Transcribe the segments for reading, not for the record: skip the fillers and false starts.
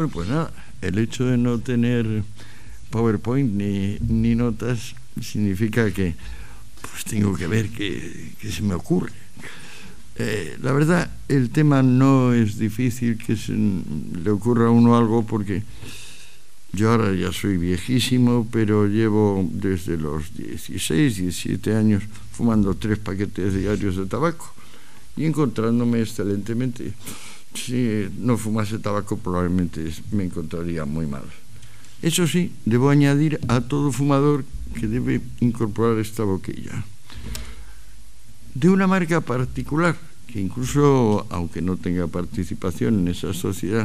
Bueno, pues nada, el hecho de no tener PowerPoint ni notas significa que pues tengo que ver qué se me ocurre. La verdad, el tema no es difícil que le ocurra a uno algo, porque yo ahora ya soy viejísimo, pero llevo desde los 16, 17 años fumando 3 paquetes diarios de tabaco y encontrándome excelentemente. Si no fumase tabaco probablemente me encontraría muy mal. Eso sí, debo añadir a todo fumador que debe incorporar esta boquilla, de una marca particular, que incluso, aunque no tenga participación en esa sociedad,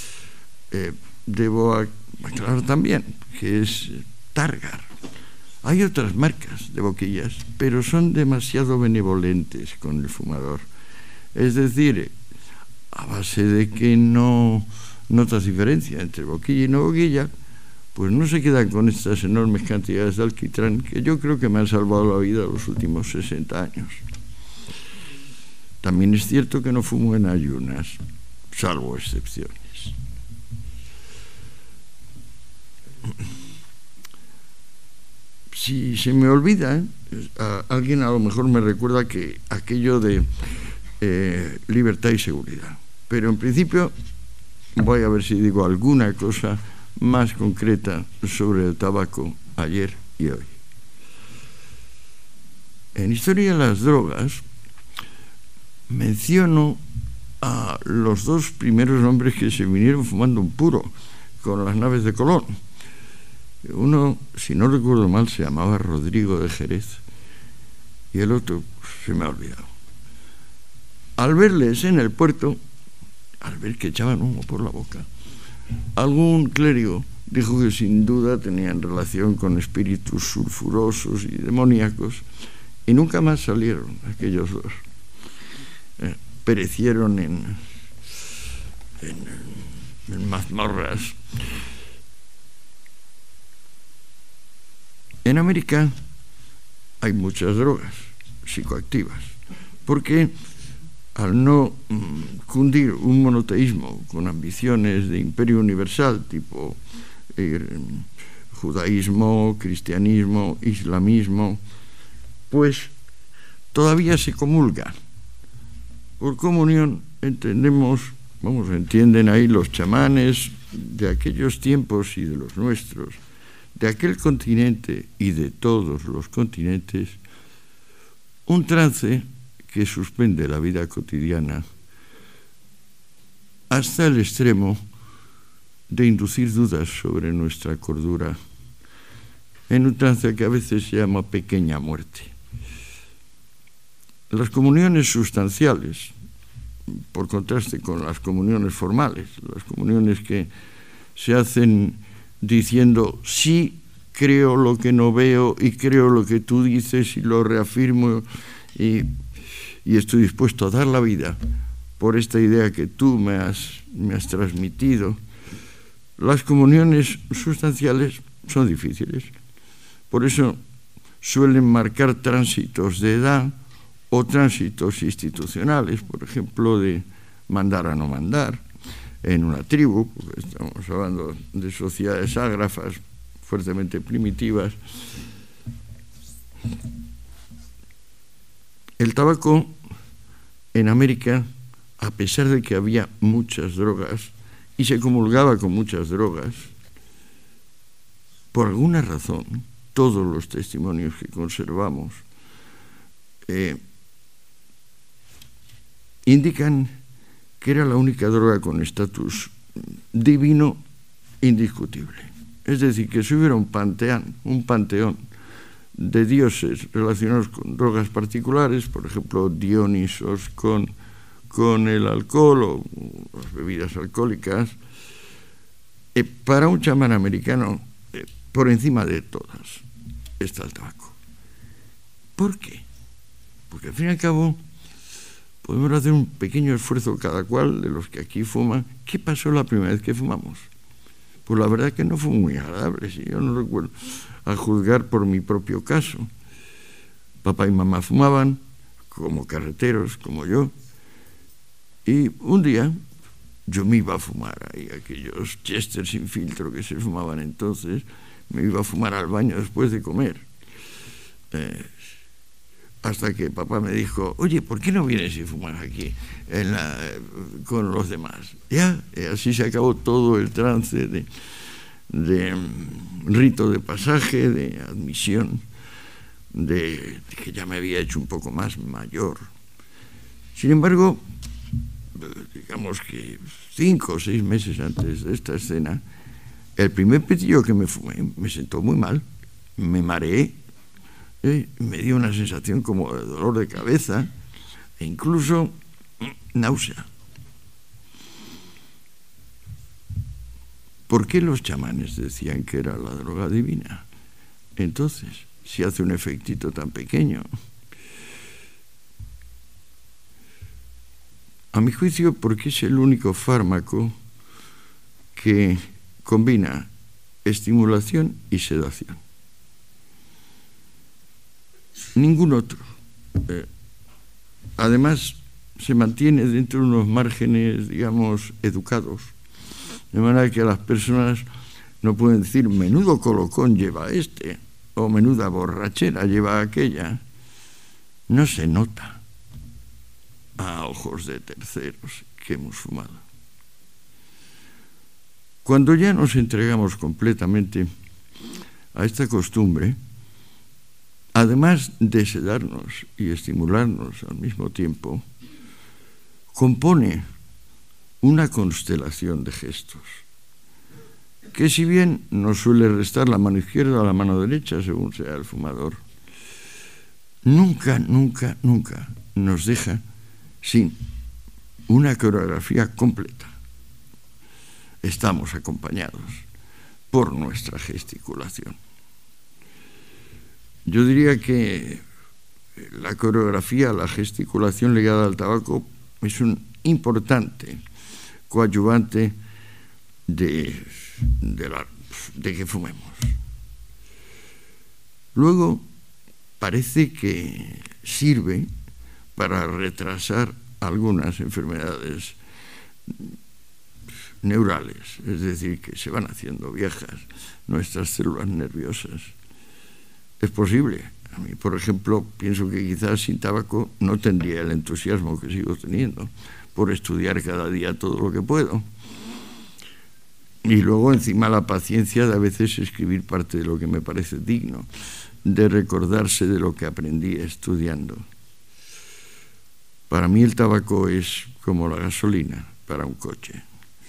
debo aclarar también que es Targar. Hay otras marcas de boquillas, pero son demasiado benevolentes con el fumador. Es decir, a base de que no notas diferencia entre boquilla y no boquilla, pues no se quedan con estas enormes cantidades de alquitrán que yo creo que me han salvado la vida los últimos 60 años. También es cierto que no fumo en ayunas, salvo excepciones. Si se me olvida, alguien a lo mejor me recuerda que aquello de libertad y seguridad. Pero en principio voy a ver si digo alguna cosa más concreta sobre el tabaco ayer y hoy. En Historia de las Drogas menciono a los 2 primeros hombres que se vinieron fumando un puro con las naves de Colón. Uno, si no recuerdo mal, se llamaba Rodrigo de Jerez y el otro se me ha olvidado. Al verles en el puerto, al ver que echaban humo por la boca, algún clérigo dijo que sin duda tenían relación con espíritus sulfurosos y demoníacos, y nunca más salieron aquellos 2. Perecieron en mazmorras. En América hay muchas drogas psicoactivas, porque al no cundir un monoteísmo con ambiciones de imperio universal, tipo judaísmo, cristianismo, islamismo, pues todavía se comulga. Por comunión entienden ahí los chamanes de aquellos tiempos y de los nuestros, de aquel continente y de todos los continentes, un trance que suspende la vida cotidiana hasta el extremo de inducir dudas sobre nuestra cordura, en un trance que a veces se llama pequeña muerte. Las comuniones sustanciales, por contraste con las comuniones formales, las comuniones que se hacen diciendo sí, creo lo que no veo y creo lo que tú dices y lo reafirmo y estoy dispuesto a dar la vida por esta idea que tú me has transmitido. Las comuniones sustanciales son difíciles. Por eso suelen marcar tránsitos de edad o tránsitos institucionales, por ejemplo, de mandar a no mandar en una tribu, porque estamos hablando de sociedades ágrafas fuertemente primitivas. El tabaco en América, a pesar de que había muchas drogas y se comulgaba con muchas drogas, por alguna razón, todos los testimonios que conservamos indican que era la única droga con estatus divino indiscutible. Es decir, que si hubiera un panteón de dioses relacionados con drogas particulares, por ejemplo, Dionisos con el alcohol o las bebidas alcohólicas, para un chamán americano, por encima de todas está el tabaco. ¿Por qué? Porque al fin y al cabo podemos hacer un pequeño esfuerzo cada cual de los que aquí fuman. ¿Qué pasó la primera vez que fumamos? Pues la verdad que no fue muy agradable, si yo no recuerdo, a juzgar por mi propio caso. Papá y mamá fumaban, como carreteros, como yo, y un día yo me iba a fumar ahí aquellos Chester sin filtro que se fumaban entonces, me iba a fumar al baño después de comer. Hasta que papá me dijo, oye, ¿por qué no vienes y fumas aquí con los demás? Ya, así se acabó todo el trance de rito de pasaje, de admisión, de que ya me había hecho un poco más mayor. Sin embargo, digamos que 5 o 6 meses antes de esta escena, el primer pitillo que me fumé me sentó muy mal, me mareé, me dio una sensación como de dolor de cabeza e incluso náusea. ¿Por qué los chamanes decían que era la droga divina? Entonces, si hace un efectito tan pequeño. A mi juicio, porque es el único fármaco que combina estimulación y sedación. Ningún otro. Además, se mantiene dentro de unos márgenes, digamos, educados. De manera que las personas no pueden decir, menudo colocón lleva este, o menuda borrachera lleva aquella. No se nota a ojos de terceros que hemos fumado. Cuando ya nos entregamos completamente a esta costumbre, además de sedarnos y estimularnos al mismo tiempo, compone una constelación de gestos, que si bien nos suele restar la mano izquierda o la mano derecha, según sea el fumador, nunca, nunca, nunca nos deja sin una coreografía completa. Estamos acompañados por nuestra gesticulación. Yo diría que la coreografía, la gesticulación ligada al tabaco es un importante coadyuvante de que fumemos. Luego, parece que sirve para retrasar algunas enfermedades neurales, es decir, que se van haciendo viejas nuestras células nerviosas. Es posible. A mí, por ejemplo, pienso que quizás sin tabaco no tendría el entusiasmo que sigo teniendo por estudiar cada día todo lo que puedo. Y luego, encima, la paciencia de a veces escribir parte de lo que me parece digno, de recordarse de lo que aprendí estudiando. Para mí el tabaco es como la gasolina para un coche.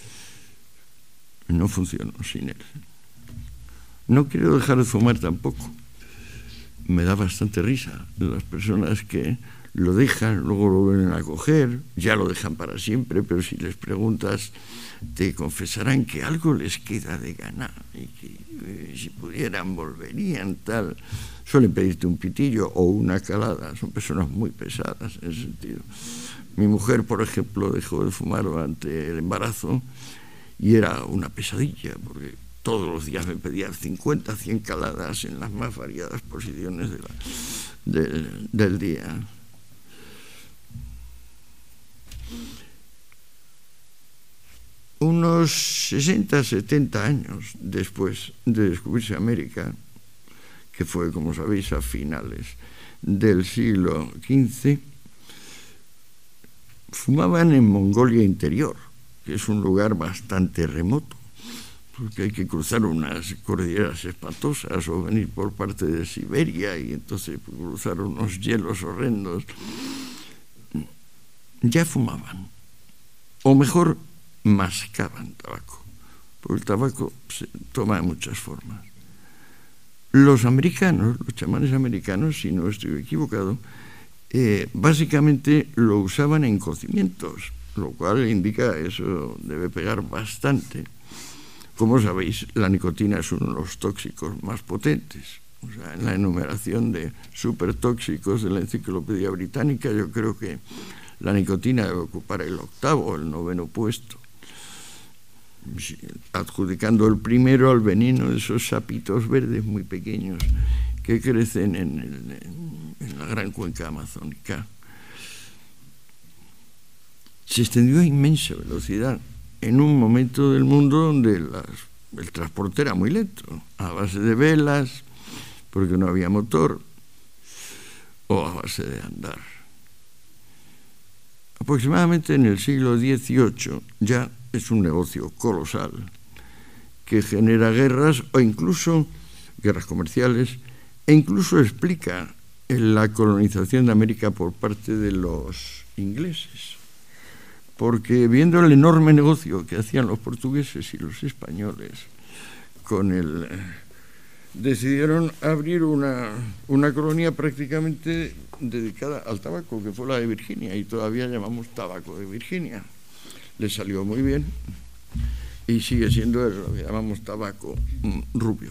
No funciono sin él. No quiero dejar de fumar tampoco. Me da bastante risa las personas que lo dejan, luego lo vuelven a coger, ya lo dejan para siempre, pero si les preguntas te confesarán que algo les queda de ganar y que si pudieran volverían tal. Suelen pedirte un pitillo o una calada, son personas muy pesadas en ese sentido. Mi mujer, por ejemplo, dejó de fumar durante el embarazo y era una pesadilla porque todos los días me pedía 50, 100 caladas en las más variadas posiciones del día. Unos 60, 70 años después de descubrirse América, que fue, como sabéis, a finales del siglo XV, fumaban en Mongolia Interior, que es un lugar bastante remoto, porque hay que cruzar unas cordilleras espantosas o venir por parte de Siberia y entonces cruzar unos hielos horrendos. Ya fumaban, o mejor, mascaban tabaco, porque el tabaco se toma de muchas formas. Los americanos, los chamanes americanos, si no estoy equivocado, básicamente lo usaban en cocimientos, lo cual indica eso debe pegar bastante. Como sabéis, la nicotina es uno de los tóxicos más potentes. O sea, en la enumeración de supertóxicos de la Enciclopedia Británica, yo creo que la nicotina debe ocupar el 8º o el 9º puesto, adjudicando el primero al veneno de esos sapitos verdes muy pequeños que crecen en la gran cuenca amazónica. Se extendió a inmensa velocidad en un momento del mundo donde el transporte era muy lento, a base de velas, porque no había motor, o a base de andar. Aproximadamente en el siglo XVIII ya es un negocio colosal que genera guerras o incluso guerras comerciales, e incluso explica la colonización de América por parte de los ingleses, porque viendo el enorme negocio que hacían los portugueses y los españoles decidieron abrir una colonia prácticamente dedicada al tabaco, que fue la de Virginia, y todavía llamamos tabaco de Virginia. Le salió muy bien y sigue siendo lo que llamamos tabaco rubio.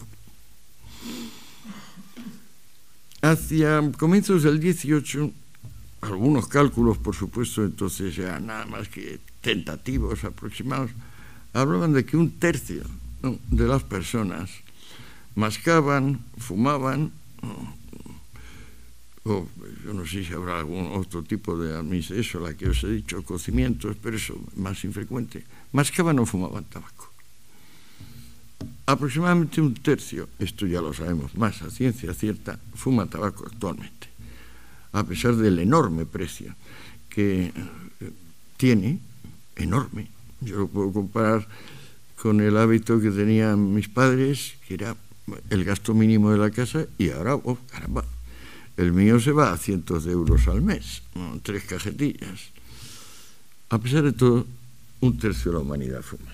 Hacia comienzos del 18, algunos cálculos, por supuesto, entonces ya nada más que tentativos, aproximados, hablaban de que 1/3 de las personas mascaban, fumaban, o yo no sé si habrá algún otro tipo de eso, la que os he dicho, cocimientos, pero eso más infrecuente, mascaban o fumaban tabaco. Aproximadamente 1/3, esto ya lo sabemos más a ciencia cierta, fuma tabaco actualmente, a pesar del enorme precio que tiene, enorme. Yo lo puedo comparar con el hábito que tenían mis padres, que era el gasto mínimo de la casa, y ahora, oh, caramba, el mío se va a cientos de euros al mes, 3 cajetillas. A pesar de todo, 1/3 de la humanidad fuma.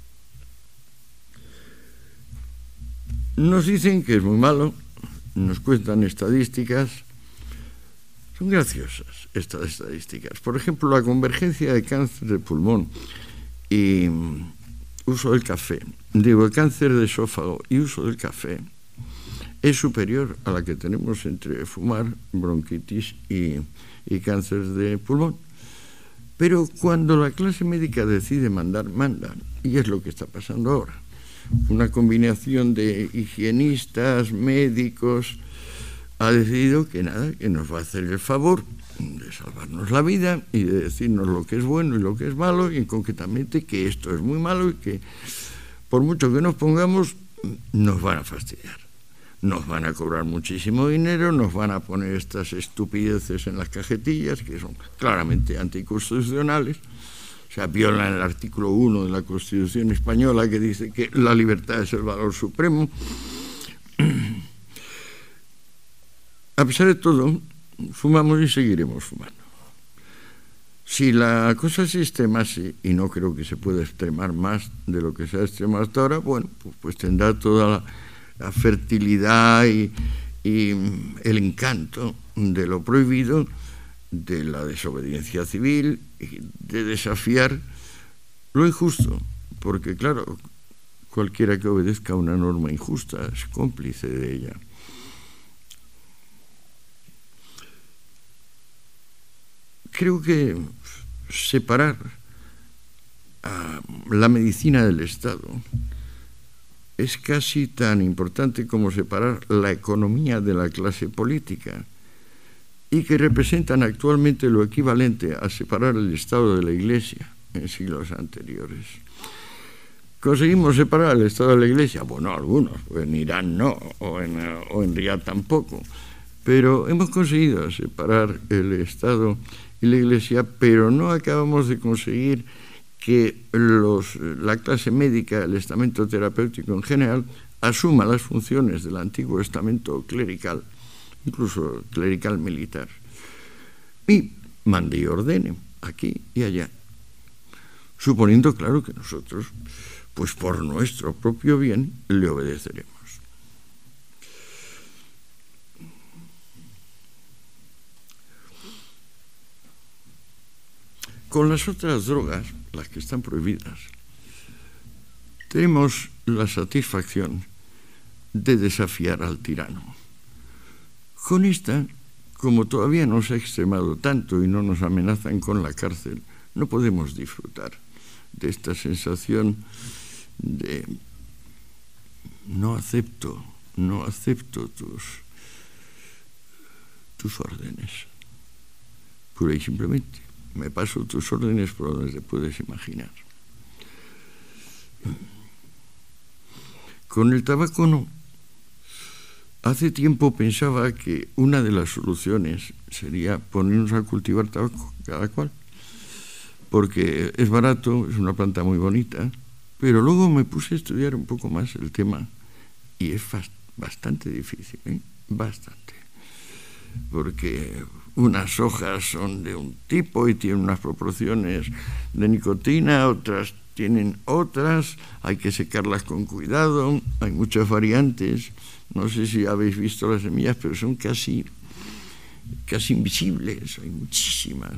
Nos dicen que es muy malo, nos cuentan estadísticas, son graciosas estas estadísticas. Por ejemplo, la convergencia de cáncer de pulmón y uso del café, el cáncer de esófago y uso del café es superior a la que tenemos entre fumar, bronquitis y cáncer de pulmón. Pero cuando la clase médica decide mandar, mandan, y es lo que está pasando ahora. Una combinación de higienistas, médicos, ha decidido que nada, que nos va a hacer el favor de salvarnos la vida y de decirnos lo que es bueno y lo que es malo, y concretamente que esto es muy malo y que por mucho que nos pongamos, nos van a fastidiar. Nos van a cobrar muchísimo dinero, nos van a poner estas estupideces en las cajetillas que son claramente anticonstitucionales. O sea, violan el artículo 1 de la Constitución española, que dice que la libertad es el valor supremo. A pesar de todo, fumamos y seguiremos fumando. Si la cosa se extremase, y no creo que se pueda extremar más de lo que se ha extremado hasta ahora, bueno, pues tendrá toda la fertilidad y el encanto de lo prohibido, de la desobediencia civil, y de desafiar lo injusto, porque claro, cualquiera que obedezca a una norma injusta es cómplice de ella. Creo que separar a la medicina del Estado es casi tan importante como separar la economía de la clase política, y que representan actualmente lo equivalente a separar el Estado de la Iglesia en siglos anteriores. ¿Conseguimos separar el Estado de la Iglesia? Bueno, algunos, pues en Irán no, o en Riad tampoco, pero hemos conseguido separar el Estado y la Iglesia, pero no acabamos de conseguir que la clase médica, el estamento terapéutico en general, asuma las funciones del antiguo estamento clerical, incluso clerical militar, y mande y ordene aquí y allá, suponiendo, claro, que nosotros, pues por nuestro propio bien, le obedeceremos. Con las otras drogas, las que están prohibidas, tenemos la satisfacción de desafiar al tirano. Con esta, como todavía no se ha extremado tanto y no nos amenazan con la cárcel, no podemos disfrutar de esta sensación de no acepto tus órdenes, pura y simplemente. Me paso tus órdenes por donde te puedes imaginar. Con el tabaco no. Hace tiempo pensaba que una de las soluciones sería ponernos a cultivar tabaco, cada cual, porque es barato, es una planta muy bonita, pero luego me puse a estudiar un poco más el tema y es bastante difícil, bastante, porque unas hojas son de un tipo y tienen unas proporciones de nicotina, otras tienen otras, hay que secarlas con cuidado, hay muchas variantes. No sé si habéis visto las semillas, pero son casi invisibles, hay muchísimas.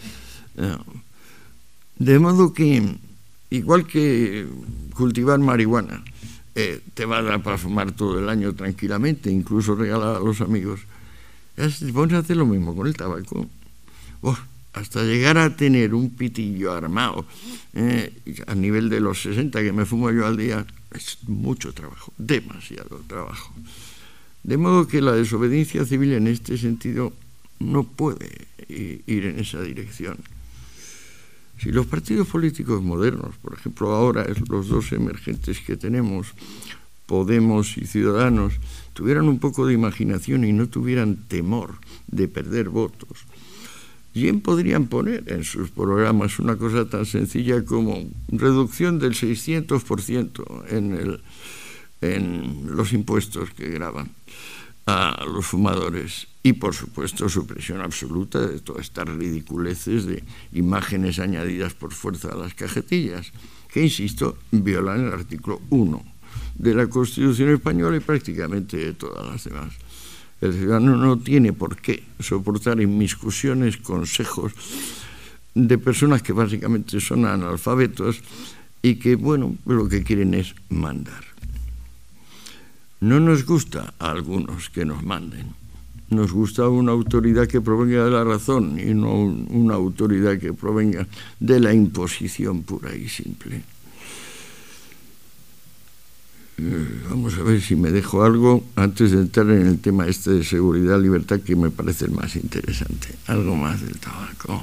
De modo que, igual que cultivar marihuana, te va a dar para fumar todo el año tranquilamente, incluso regalar a los amigos, te pones a hacer lo mismo con el tabaco. Hasta llegar a tener un pitillo armado a nivel de los 60 que me fumo yo al día, es mucho trabajo, demasiado trabajo. De modo que la desobediencia civil en este sentido no puede ir en esa dirección. Si los partidos políticos modernos, por ejemplo ahora los dos emergentes que tenemos, Podemos y Ciudadanos, tuvieran un poco de imaginación y no tuvieran temor de perder votos, bien podrían poner en sus programas una cosa tan sencilla como reducción del 600% en los impuestos que gravan a los fumadores y, por supuesto, supresión absoluta de todas estas ridiculeces de imágenes añadidas por fuerza a las cajetillas, que, insisto, violan el artículo 1 de la Constitución española y prácticamente de todas las demás. El ciudadano no tiene por qué soportar inmiscusiones, consejos de personas que básicamente son analfabetos y que, bueno, lo que quieren es mandar. No nos gusta a algunos que nos manden. Nos gusta una autoridad que provenga de la razón y no una autoridad que provenga de la imposición pura y simple. Vamos a ver si me dejo algo antes de entrar en el tema este de seguridad y libertad, que me parece el más interesante. Algo más del tabaco.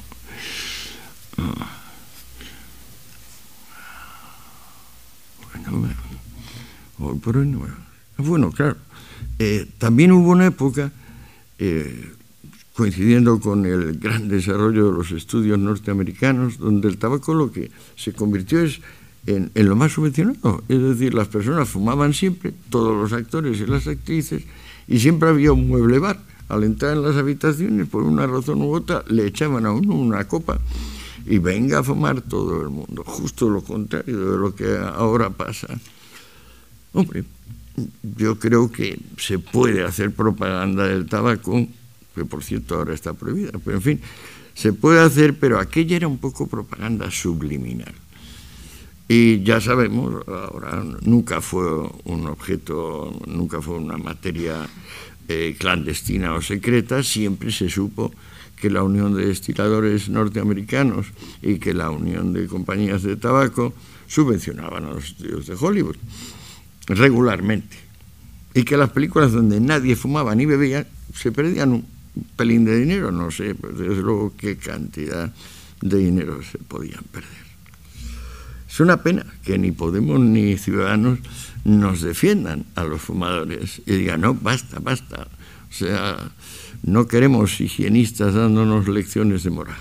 Hoy por hoy no. Bueno, claro. También hubo una época, coincidiendo con el gran desarrollo de los estudios norteamericanos, donde el tabaco lo que se convirtió es en lo más subvencionado. Es decir, las personas fumaban siempre, todos los actores y las actrices, y siempre había un mueble bar. Al entrar en las habitaciones, por una razón u otra, le echaban a uno una copa y venga a fumar todo el mundo. Justo lo contrario de lo que ahora pasa. Hombre, yo creo que se puede hacer propaganda del tabaco, que por cierto ahora está prohibida, pero en fin, se puede hacer, pero aquella era un poco propaganda subliminal. Y ya sabemos, ahora nunca fue un objeto, nunca fue una materia clandestina o secreta, siempre se supo que la Unión de Destiladores Norteamericanos y que la Unión de Compañías de Tabaco subvencionaban a los estudios de Hollywood regularmente, y que las películas donde nadie fumaba ni bebía se perdían un pelín de dinero, no sé, pues desde luego qué cantidad de dinero se podían perder. Es una pena que ni Podemos ni Ciudadanos nos defiendan a los fumadores y digan, no, basta, basta. O sea, no queremos higienistas dándonos lecciones de moral.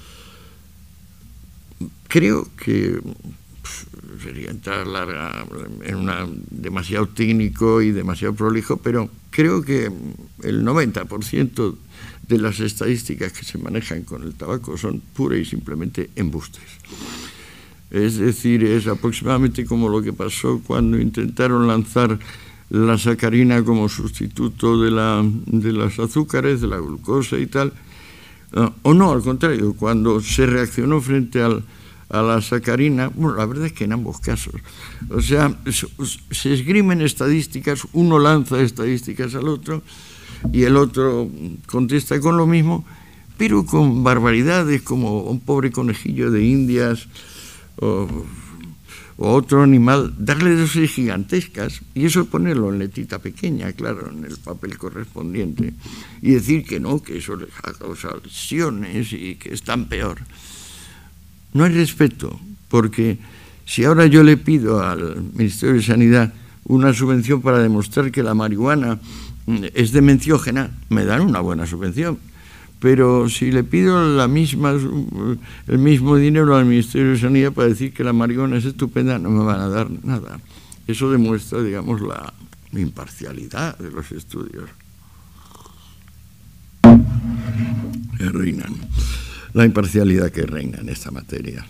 Creo que sería entrar en una demasiado técnico y demasiado prolijo, pero creo que el 90% de las estadísticas que se manejan con el tabaco son pura y simplemente embustes. Es decir, es aproximadamente como lo que pasó cuando intentaron lanzar la sacarina como sustituto de las azúcares, de la glucosa y tal, o no, al contrario, cuando se reaccionó frente a la sacarina. Bueno, la verdad es que en ambos casos, o sea, se esgrimen estadísticas, uno lanza estadísticas al otro y el otro contesta con lo mismo, pero con barbaridades como un pobre conejillo de Indias o otro animal, darle dosis gigantescas, y eso ponerlo en letrita pequeña, claro, en el papel correspondiente, y decir que no, que eso les ha causado lesiones y que están peor. No hay respeto, porque Si ahora yo le pido al Ministerio de Sanidad una subvención para demostrar que la marihuana es demenciógena, me dan una buena subvención. Pero si le pido el mismo dinero al Ministerio de Sanidad para decir que la marihuana es estupenda, no me van a dar nada. Eso demuestra, digamos, la imparcialidad de los estudios. La imparcialidad que reina en esta materia.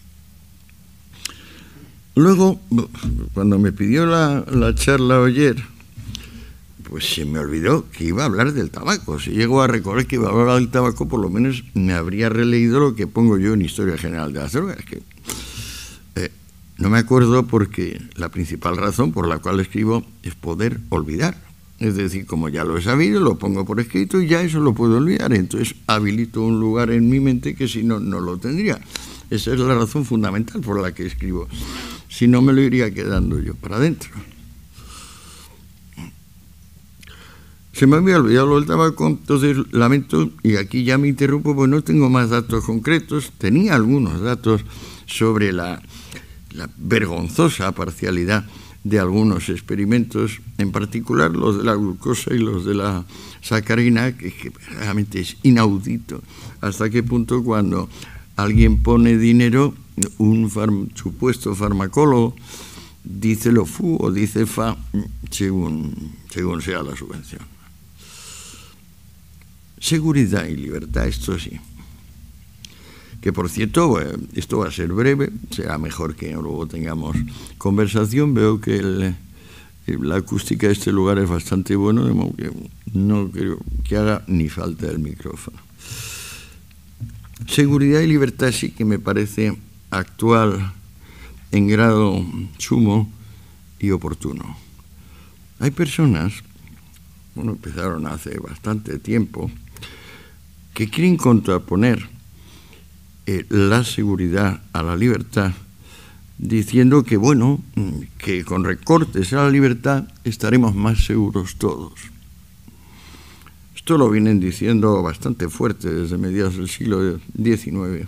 Luego, cuando me pidió la charla ayer, pues se me olvidó que iba a hablar del tabaco. Si llego a recordar que iba a hablar del tabaco, por lo menos me habría releído lo que pongo yo en Historia General de las Drogas, que no me acuerdo porque la principal razón por la cual escribo es poder olvidar. Es decir, como ya lo he sabido, lo pongo por escrito y ya eso lo puedo olvidar. Entonces habilito un lugar en mi mente que si no, no lo tendría. Esa es la razón fundamental por la que escribo. Si no, me lo iría quedando yo para adentro. Se me había olvidado lo del tabaco, entonces lamento, y aquí ya me interrumpo, pues no tengo más datos concretos. Tenía algunos datos sobre la vergonzosa parcialidad de algunos experimentos, en particular los de la glucosa y los de la sacarina, que realmente es inaudito hasta qué punto cuando alguien pone dinero, un supuesto farmacólogo dice lo fu o dice fa según sea la subvención. Seguridad y libertad, esto sí. Que por cierto, esto va a ser breve, será mejor que luego tengamos conversación. Veo que la acústica de este lugar es bastante buena, de modo que no creo que haga ni falta el micrófono. Seguridad y libertad sí que me parece actual en grado sumo y oportuno. Hay personas, bueno, empezaron hace bastante tiempo, que quieren contraponer la seguridad a la libertad, diciendo que, bueno, que con recortes a la libertad estaremos más seguros todos. Esto lo vienen diciendo bastante fuerte desde mediados del siglo XIX.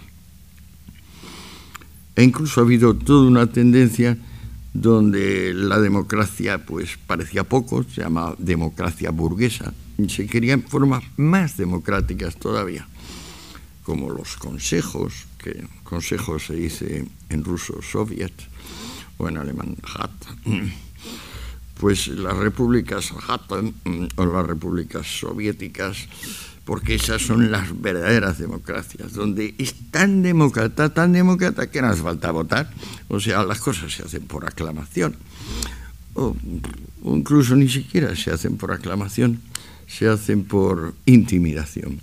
E incluso ha habido toda una tendencia donde la democracia pues parecía poco, se llama democracia burguesa, y se querían formas más democráticas todavía, como los consejos, que consejos se dice en ruso soviet o en alemán hat, pues las repúblicas hat o las repúblicas soviéticas, porque esas son las verdaderas democracias, donde es tan demócrata que no hace falta votar. O sea, las cosas se hacen por aclamación, o incluso ni siquiera se hacen por aclamación, se hacen por intimidación.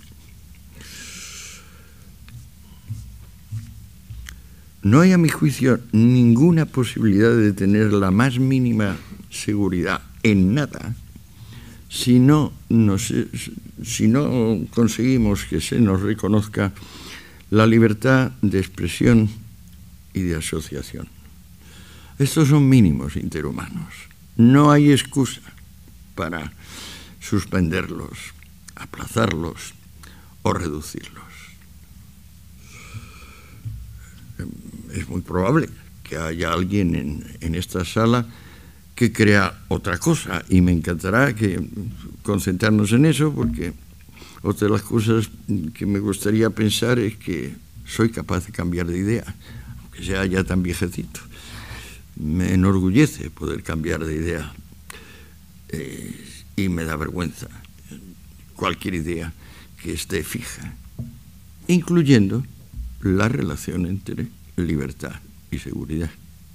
No hay, a mi juicio, ninguna posibilidad de tener la más mínima seguridad en nada si no conseguimos que se nos reconozca la libertad de expresión y de asociación. Estos son mínimos interhumanos. No hay excusa para suspenderlos, aplazarlos o reducirlos. Es muy probable que haya alguien en esta sala que crea otra cosa, y me encantará concentrarnos en eso, porque otra de las cosas que me gustaría pensar es que soy capaz de cambiar de idea, aunque sea ya tan viejecito. Me enorgullece poder cambiar de idea y me da vergüenza cualquier idea que esté fija, incluyendo la relación entre libertad y seguridad.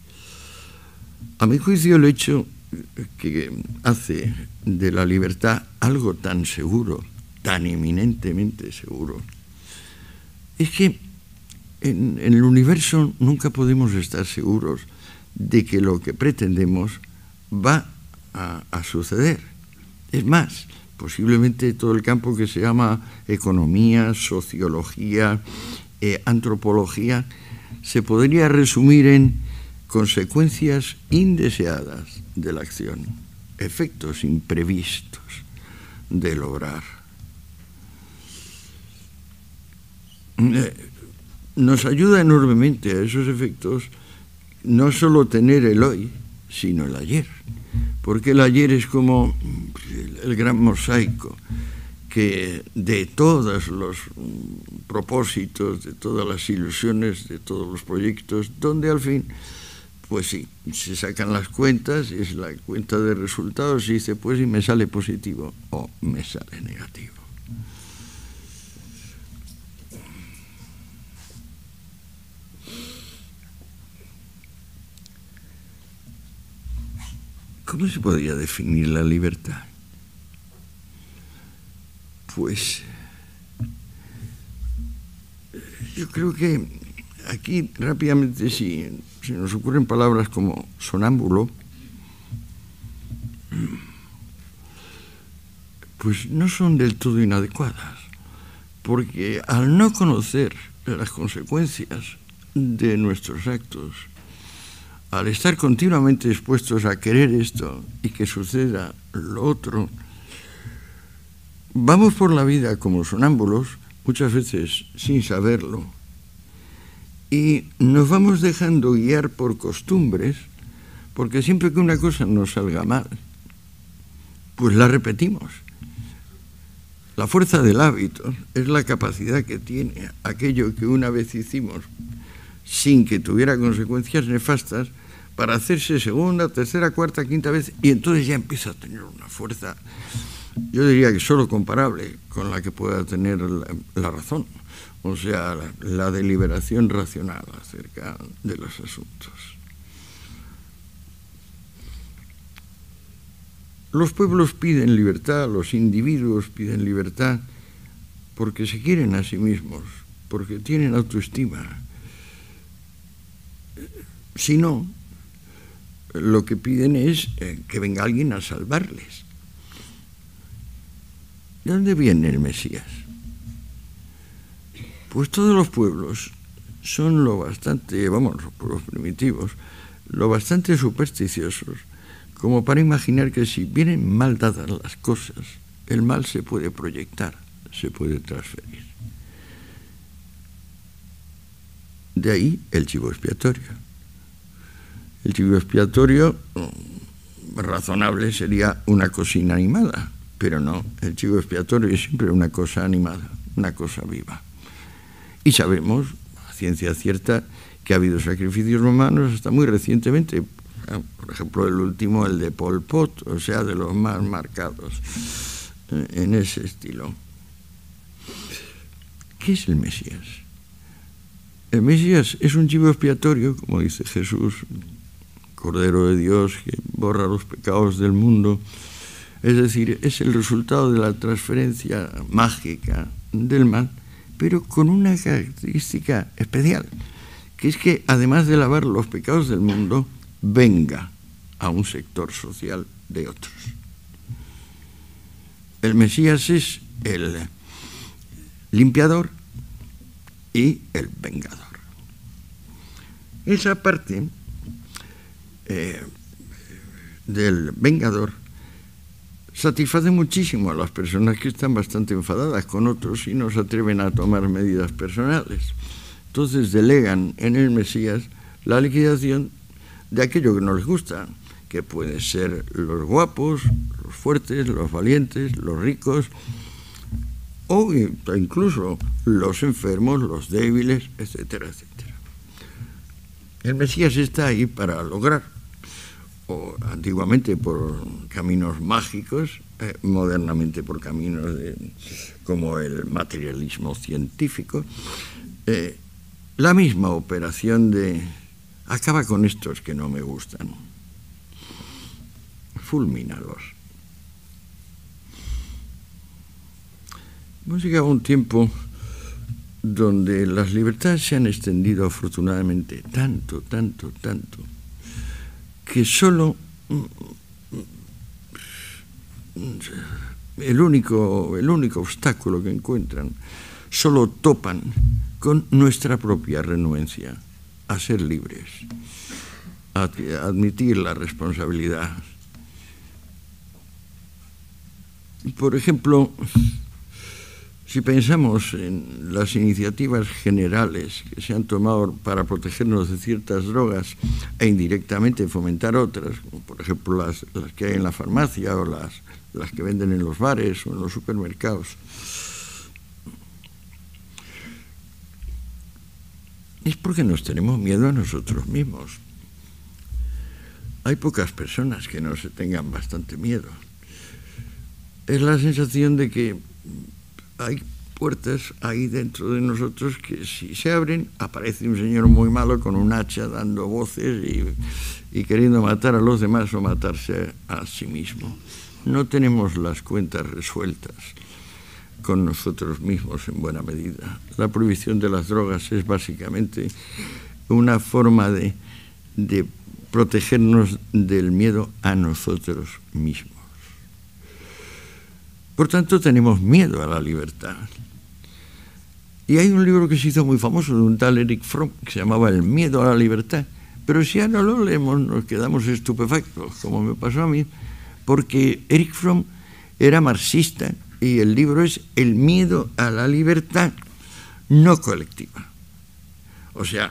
A mi juicio, el hecho que hace de la libertad algo tan seguro, tan eminentemente seguro, es que en el universo nunca podemos estar seguros de que lo que pretendemos va a suceder. Es más, posiblemente todo el campo que se llama economía, sociología, antropología, se podría resumir en consecuencias indeseadas de la acción, efectos imprevistos del obrar. Nos ayuda enormemente a esos efectos no solo tener el hoy, sino el ayer. Porque el ayer es como el gran mosaico que de todos los propósitos, de todas las ilusiones, de todos los proyectos, donde al fin, pues sí, se sacan las cuentas, es la cuenta de resultados y dice, pues sí, me sale positivo o me sale negativo. ¿Cómo se podría definir la libertad? Pues yo creo que aquí rápidamente si nos ocurren palabras como sonámbulo, pues no son del todo inadecuadas, porque al no conocer las consecuencias de nuestros actos, al estar continuamente expuestos a querer esto y que suceda lo otro, vamos por la vida como sonámbulos, muchas veces sin saberlo, y nos vamos dejando guiar por costumbres, porque siempre que una cosa nos salga mal, pues la repetimos. La fuerza del hábito es la capacidad que tiene aquello que una vez hicimos sin que tuviera consecuencias nefastas, para hacerse segunda, tercera, cuarta, quinta vez, y entonces ya empieza a tener una fuerza, yo diría que solo comparable con la que pueda tener la razón, o sea, la deliberación racional acerca de los asuntos. Los pueblos piden libertad, los individuos piden libertad porque se quieren a sí mismos, porque tienen autoestima. Si no, lo que piden es que venga alguien a salvarles. ¿De dónde viene el Mesías? Pues todos los pueblos son lo bastante, los pueblos primitivos, lo bastante supersticiosos como para imaginar que si vienen mal dadas las cosas, el mal se puede proyectar, se puede transferir. De ahí el chivo expiatorio. El chivo expiatorio, razonable, sería una cosa inanimada, pero no, el chivo expiatorio es siempre una cosa animada, una cosa viva. Y sabemos, a ciencia cierta, que ha habido sacrificios humanos hasta muy recientemente, por ejemplo, el último, el de Pol Pot, o sea, de los más marcados en ese estilo. ¿Qué es el Mesías? El Mesías es un chivo expiatorio, como dice Jesús, Cordero de Dios que borra los pecados del mundo, es decir, es el resultado de la transferencia mágica del mal, pero con una característica especial, que es que además de lavar los pecados del mundo, venga a un sector social de otros. El Mesías es el limpiador y el vengador. Esa parte del vengador satisface muchísimo a las personas que están bastante enfadadas con otros y no se atreven a tomar medidas personales. Entonces delegan en el Mesías la liquidación de aquello que no les gusta, que pueden ser los guapos, los fuertes, los valientes, los ricos, o incluso los enfermos, los débiles, etcétera, etcétera. El Mesías está ahí para lograr, o antiguamente por caminos mágicos, modernamente por caminos como el materialismo científico, la misma operación de acaba con estos que no me gustan, fulmínalos. Hemos llegado a un tiempo donde las libertades se han extendido afortunadamente tanto, que solo el único obstáculo que encuentran, solo topan con nuestra propia renuencia a ser libres, a admitir la responsabilidad. Por ejemplo, Si pensamos en las iniciativas generales que se han tomado para protegernos de ciertas drogas e indirectamente fomentar otras, como por ejemplo las que hay en la farmacia o las que venden en los bares o en los supermercados, es porque nos tenemos miedo a nosotros mismos. Hay pocas personas que no se tengan bastante miedo. Es la sensación de que hay puertas ahí dentro de nosotros que si se abren aparece un señor muy malo con un hacha dando voces y queriendo matar a los demás o matarse a sí mismo. No tenemos las cuentas resueltas con nosotros mismos en buena medida. La prohibición de las drogas es básicamente una forma de protegernos del miedo a nosotros mismos. Por tanto, tenemos miedo a la libertad. Y hay un libro que se hizo muy famoso de un tal Erich Fromm que se llamaba El miedo a la libertad. Pero si ya no lo leemos, nos quedamos estupefactos, como me pasó a mí, porque Erich Fromm era marxista y el libro es El miedo a la libertad no colectiva. O sea,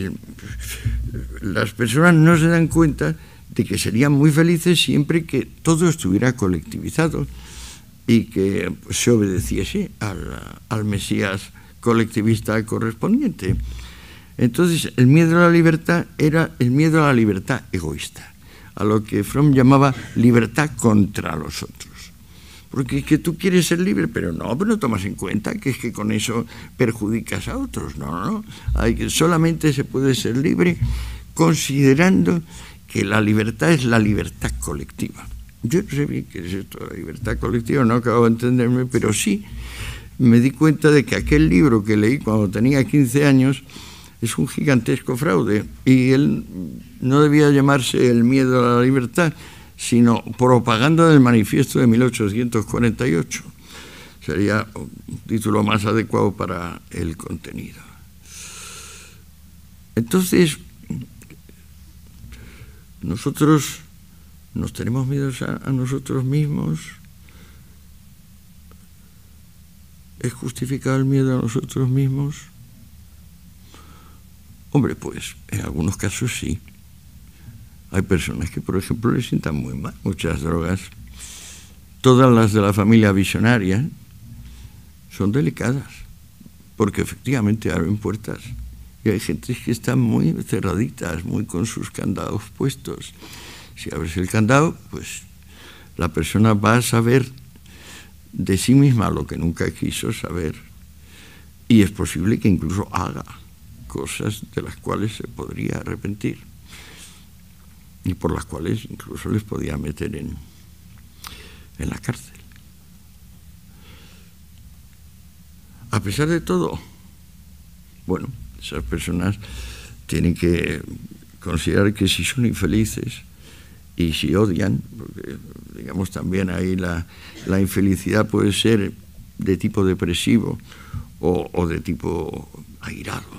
las personas no se dan cuenta de que serían muy felices siempre que todo estuviera colectivizado y que se obedeciese al Mesías colectivista correspondiente. Entonces, el miedo a la libertad era el miedo a la libertad egoísta, a lo que Fromm llamaba libertad contra los otros. Porque es que tú quieres ser libre, pero no tomas en cuenta que es que con eso perjudicas a otros. No. Solamente se puede ser libre considerando que la libertad es la libertad colectiva. Yo no sé bien qué es esto, la libertad colectiva, no acabo de entenderme, pero sí me di cuenta de que aquel libro que leí cuando tenía 15 años es un gigantesco fraude y él no debía llamarse El miedo a la libertad, sino Propaganda del Manifiesto de 1848. Sería un título más adecuado para el contenido. Entonces, nosotros nos tenemos miedo a nosotros mismos. ¿Es justificado el miedo a nosotros mismos? Hombre, pues en algunos casos sí. Hay personas que, por ejemplo, les sientan muy mal muchas drogas. Todas las de la familia visionaria son delicadas, porque efectivamente abren puertas. Y hay gente que están muy cerraditas, muy con sus candados puestos. Si abres el candado, pues la persona va a saber de sí misma lo que nunca quiso saber. Y es posible que incluso haga cosas de las cuales se podría arrepentir y por las cuales incluso les podía meter en la cárcel. A pesar de todo, bueno, esas personas tienen que considerar que si son infelices y si odian, porque digamos también ahí la infelicidad puede ser de tipo depresivo o de tipo airado,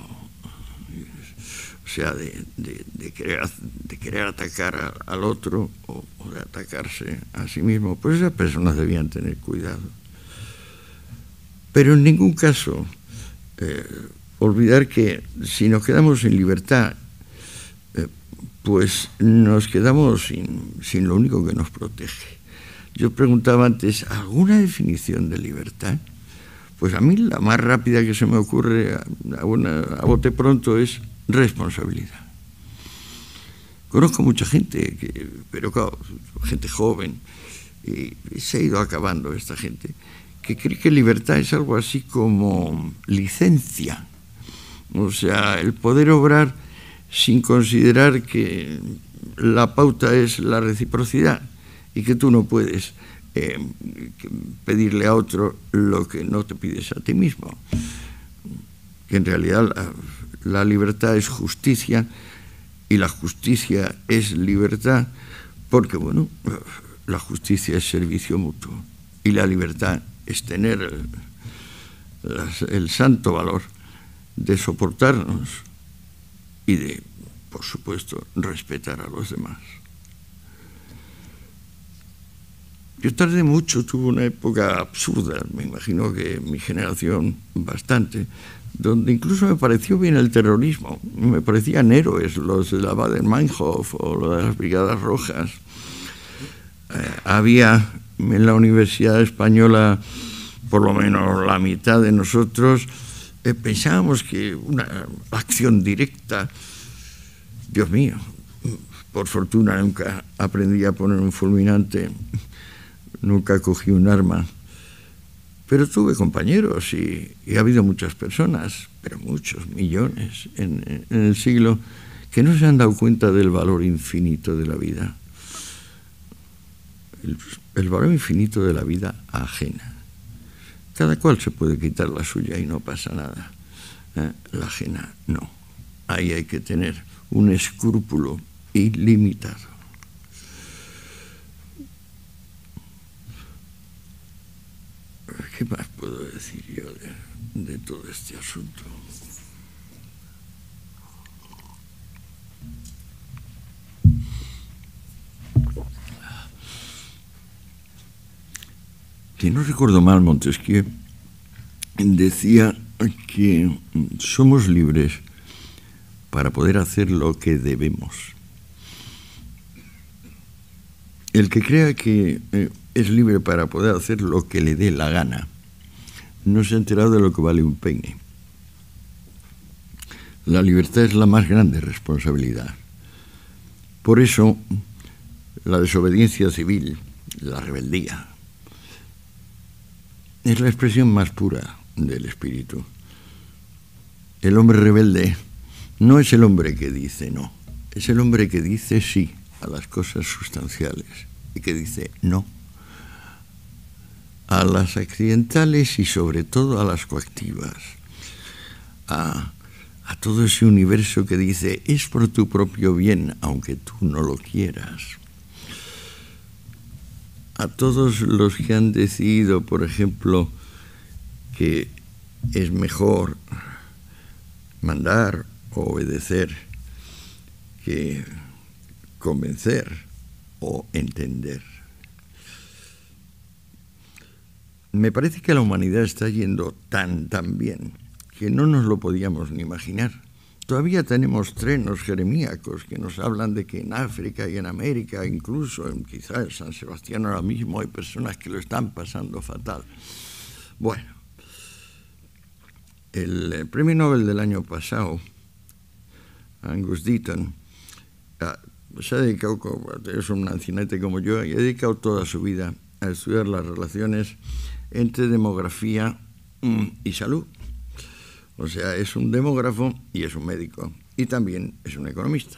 o sea, de querer atacar al otro o de atacarse a sí mismo, pues esas personas debían tener cuidado. Pero en ningún caso olvidar que si nos quedamos sin libertad, pues nos quedamos sin lo único que nos protege. Yo preguntaba antes, ¿alguna definición de libertad? Pues a mí la más rápida que se me ocurre a bote pronto es responsabilidad. Conozco mucha gente, pero claro, gente joven, y se ha ido acabando esta gente, que cree que libertad es algo así como licencia. O sea, el poder obrar sin considerar que la pauta es la reciprocidad y que tú no puedes pedirle a otro lo que no te pides a ti mismo. Que en realidad la libertad es justicia y la justicia es libertad porque, bueno, la justicia es servicio mutuo y la libertad es tener el santo valor de soportarnos y de, por supuesto, respetar a los demás. Yo tardé mucho, tuve una época absurda, me imagino que mi generación bastante, donde incluso me pareció bien el terrorismo, me parecían héroes los de la Baader-Meinhof o los de las Brigadas Rojas. Había en la Universidad Española, por lo menos la mitad de nosotros, pensábamos que una acción directa, Dios mío, por fortuna nunca aprendí a poner un fulminante, nunca cogí un arma, pero tuve compañeros y ha habido muchas personas, pero muchos, millones en el siglo, que no se han dado cuenta del valor infinito de la vida. El valor infinito de la vida ajena. Cada cual se puede quitar la suya y no pasa nada. La ajena no. Ahí hay que tener un escrúpulo ilimitado. ¿Qué más puedo decir yo de todo este asunto? Si no recuerdo mal, Montesquieu decía que somos libres para poder hacer lo que debemos. El que crea que es libre para poder hacer lo que le dé la gana no se ha enterado de lo que vale un peine. La libertad es la más grande responsabilidad. Por eso, la desobediencia civil, la rebeldía, es la expresión más pura del espíritu. El hombre rebelde no es el hombre que dice no, es el hombre que dice sí a las cosas sustanciales y que dice no a las accidentales y sobre todo a las coactivas, a todo ese universo que dice es por tu propio bien aunque tú no lo quieras. A todos los que han decidido, por ejemplo, que es mejor mandar o obedecer que convencer o entender. Me parece que la humanidad está yendo tan bien que no nos lo podíamos ni imaginar. Todavía tenemos trenos jeremíacos que nos hablan de que en África y en América, incluso en quizás en San Sebastián ahora mismo, hay personas que lo están pasando fatal. Bueno, el premio Nobel del año pasado, Angus Deaton, se ha dedicado, es un ancianete como yo, y ha dedicado toda su vida a estudiar las relaciones entre demografía y salud. O sea, es un demógrafo y es un médico, y también es un economista.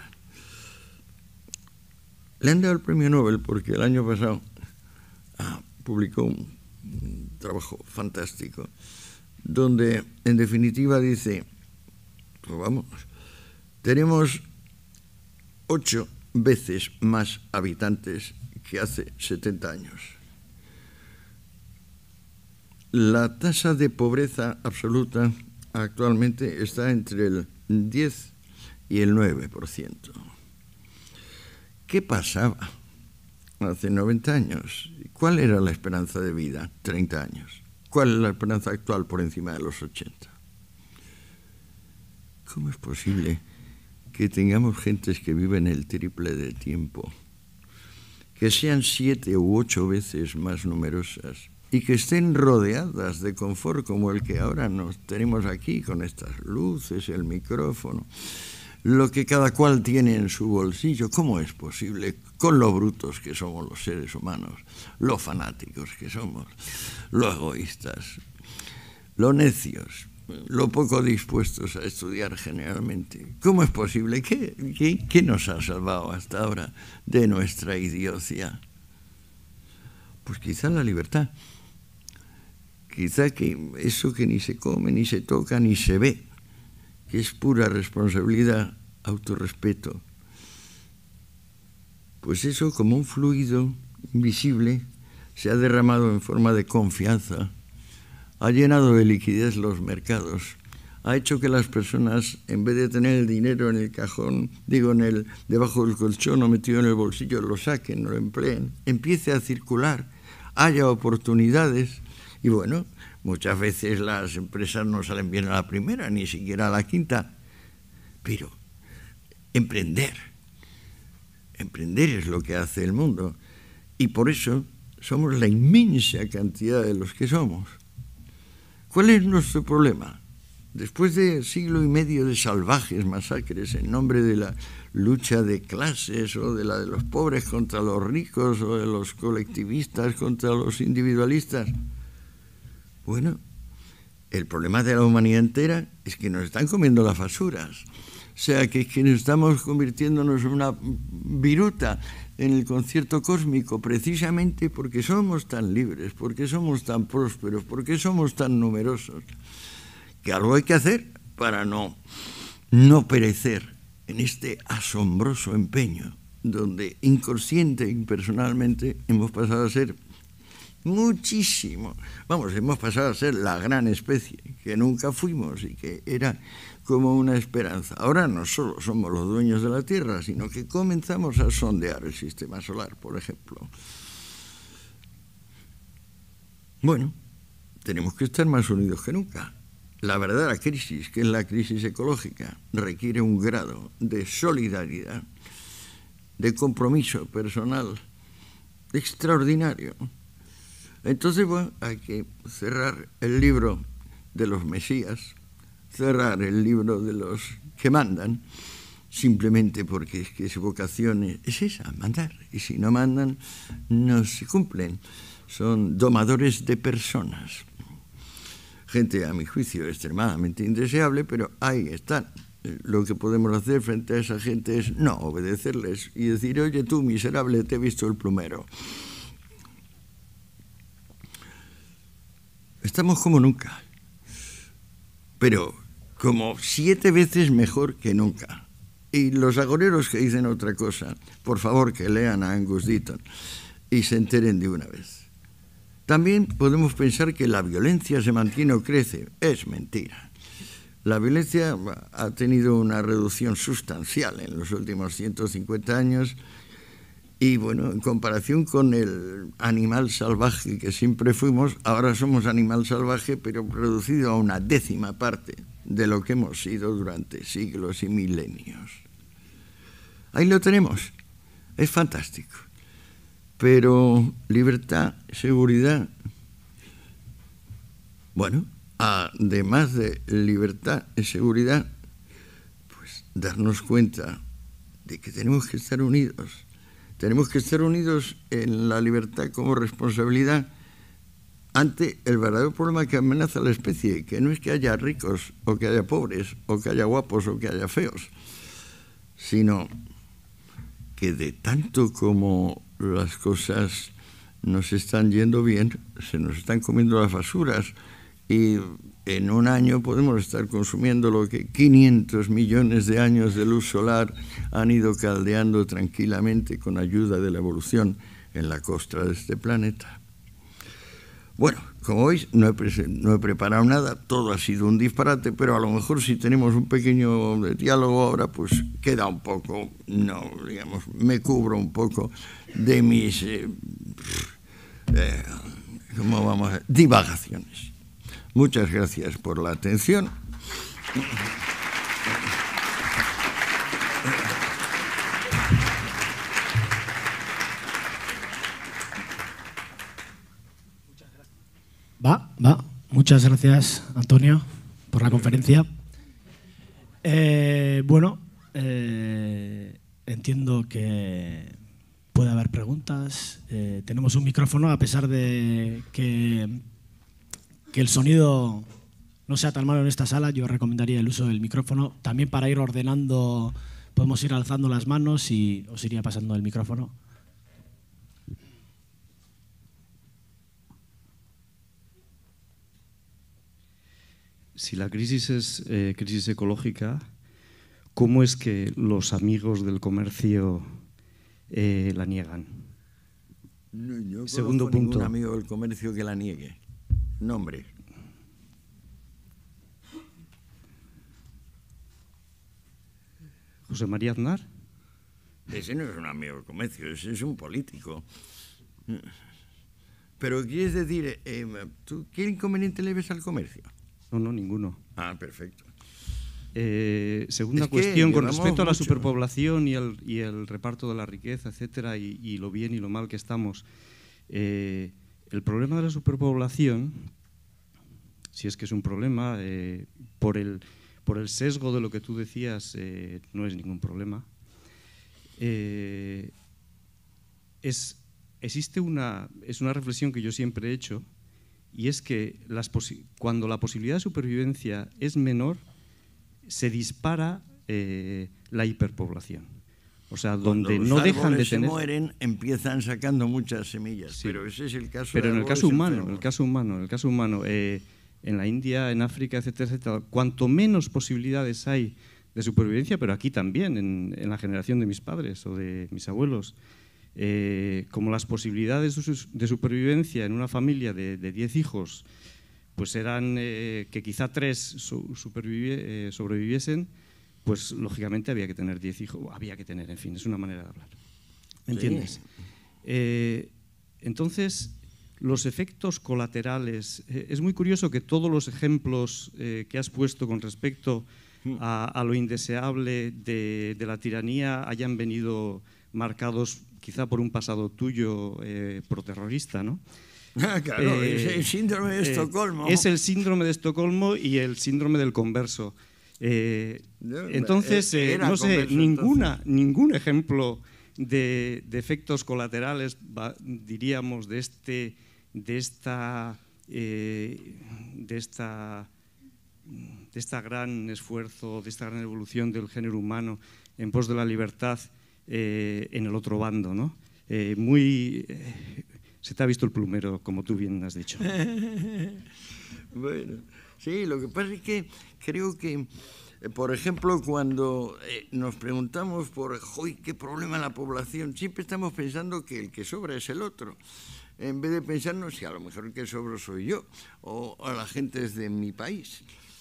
Le han dado el premio Nobel porque el año pasado publicó un trabajo fantástico, donde en definitiva dice, pues vamos, tenemos 8 veces más habitantes que hace 70 años. La tasa de pobreza absoluta actualmente está entre el 10 y el 9%. ¿Qué pasaba hace 90 años? ¿Cuál era la esperanza de vida? 30 años. ¿Cuál es la esperanza actual por encima de los 80? ¿Cómo es posible que tengamos gentes que viven el triple de tiempo, que sean 7 u 8 veces más numerosas y que estén rodeadas de confort como el que ahora nos tenemos aquí, con estas luces, el micrófono, lo que cada cual tiene en su bolsillo? ¿Cómo es posible, con lo brutos que somos los seres humanos, lo fanáticos que somos, lo egoístas, lo necios, lo poco dispuestos a estudiar generalmente? ¿Cómo es posible? ¿Qué nos ha salvado hasta ahora de nuestra idiocia? Pues quizá la libertad. Quizá que eso que ni se come, ni se toca, ni se ve, que es pura responsabilidad, autorrespeto. Pues eso, como un fluido invisible, se ha derramado en forma de confianza, ha llenado de liquidez los mercados, ha hecho que las personas, en vez de tener el dinero en el cajón, debajo del colchón o metido en el bolsillo, lo saquen, lo empleen, empiece a circular, haya oportunidades y bueno, muchas veces las empresas no salen bien a la primera, ni siquiera a la quinta, pero emprender es lo que hace el mundo y por eso somos la inmensa cantidad de los que somos. ¿Cuál es nuestro problema? Después de siglo y medio de salvajes masacres en nombre de la lucha de clases o de la de los pobres contra los ricos o de los colectivistas contra los individualistas, bueno, el problema de la humanidad entera es que nos están comiendo las basuras. O sea, que estamos convirtiéndonos en una viruta en el concierto cósmico precisamente porque somos tan libres, porque somos tan prósperos, porque somos tan numerosos, que algo hay que hacer para no perecer en este asombroso empeño donde inconsciente e impersonalmente hemos pasado a ser muchísimo. Vamos, hemos pasado a ser la gran especie que nunca fuimos y que era como una esperanza. Ahora no solo somos los dueños de la Tierra, sino que comenzamos a sondear el sistema solar, por ejemplo. Bueno, tenemos que estar más unidos que nunca. La verdadera crisis, que es la crisis ecológica, requiere un grado de solidaridad, de compromiso personal extraordinario. Entonces, bueno, hay que cerrar el libro de los Mesías, cerrar el libro de los que mandan, simplemente porque es que su vocación es esa, mandar. Y si no mandan, no se cumplen. Son domadores de personas. Gente, a mi juicio, extremadamente indeseable, pero ahí están. Lo que podemos hacer frente a esa gente es no obedecerles y decir, oye tú, miserable, te he visto el plumero. Estamos como nunca, pero como 7 veces mejor que nunca. Y los agoreros que dicen otra cosa, por favor que lean a Angus Deaton y se enteren de una vez. También podemos pensar que la violencia se mantiene o crece. Es mentira. La violencia ha tenido una reducción sustancial en los últimos 150 años y, bueno, en comparación con el animal salvaje que siempre fuimos, ahora somos animal salvaje, pero reducido a una 10ª parte de lo que hemos sido durante siglos y milenios. Ahí lo tenemos. Es fantástico. Pero libertad, seguridad, bueno, además de libertad y seguridad, pues darnos cuenta de que tenemos que estar unidos. Tenemos que estar unidos en la libertad como responsabilidad ante el verdadero problema que amenaza a la especie, que no es que haya ricos o que haya pobres o que haya guapos o que haya feos, sino que de tanto como las cosas nos están yendo bien, se nos están comiendo las basuras y en un año podemos estar consumiendo lo que 500 millones de años de luz solar han ido caldeando tranquilamente con ayuda de la evolución en la costra de este planeta. Bueno, como veis, no he preparado nada, todo ha sido un disparate, pero a lo mejor si tenemos un pequeño diálogo ahora, pues queda un poco, no, digamos, me cubro un poco de mis, ¿cómo vamos a divagaciones. Muchas gracias por la atención. Va. Muchas gracias, Antonio, por la conferencia. Entiendo que puede haber preguntas. Tenemos un micrófono, a pesar de que el sonido no sea tan malo en esta sala, yo recomendaría el uso del micrófono. También para ir ordenando, podemos ir alzando las manos y os iría pasando el micrófono. Si la crisis es crisis ecológica, ¿cómo es que los amigos del comercio la niegan? No, yo Segundo conozco punto. ningún amigo del comercio que la niegue. Nombre. José María Aznar. Ese no es un amigo del comercio, ese es un político. Pero quieres decir, ¿tú qué inconveniente le ves al comercio? No, ninguno. Ah, perfecto. Segunda cuestión, con respecto a la superpoblación y el reparto de la riqueza, etcétera, y lo bien y lo mal que estamos. El problema de la superpoblación, si es que es un problema, por el sesgo de lo que tú decías, no es ningún problema. Es una reflexión que yo siempre he hecho, y es que cuando la posibilidad de supervivencia es menor, se dispara la hiperpoblación. O sea, donde no dejan de tener... se mueren, empiezan sacando muchas semillas, sí, pero ese es el caso. Pero en el caso humano, en la India, en África, etcétera, etcétera, cuanto menos posibilidades hay de supervivencia, pero aquí también, en la generación de mis padres o de mis abuelos, como las posibilidades de supervivencia en una familia de 10 hijos pues eran que quizá 3 sobreviviesen, pues lógicamente había que tener 10 hijos, en fin, es una manera de hablar. ¿Me entiendes? Entonces, los efectos colaterales, es muy curioso que todos los ejemplos que has puesto con respecto a lo indeseable de la tiranía hayan venido marcados quizá por un pasado tuyo proterrorista, ¿no? Claro, es el síndrome de Estocolmo. Es el síndrome de Estocolmo y el síndrome del converso. Entonces, no sé, ningún ejemplo de efectos colaterales, diríamos, de esta gran esfuerzo, de esta gran evolución del género humano en pos de la libertad en el otro bando, ¿no? Se te ha visto el plumero, como tú bien has dicho. Bueno, sí, lo que pasa es que creo que, por ejemplo, cuando nos preguntamos por qué problema en la población, siempre estamos pensando que el que sobra es el otro, en vez de pensarnos si a lo mejor el que sobra soy yo o a la gente es de mi país.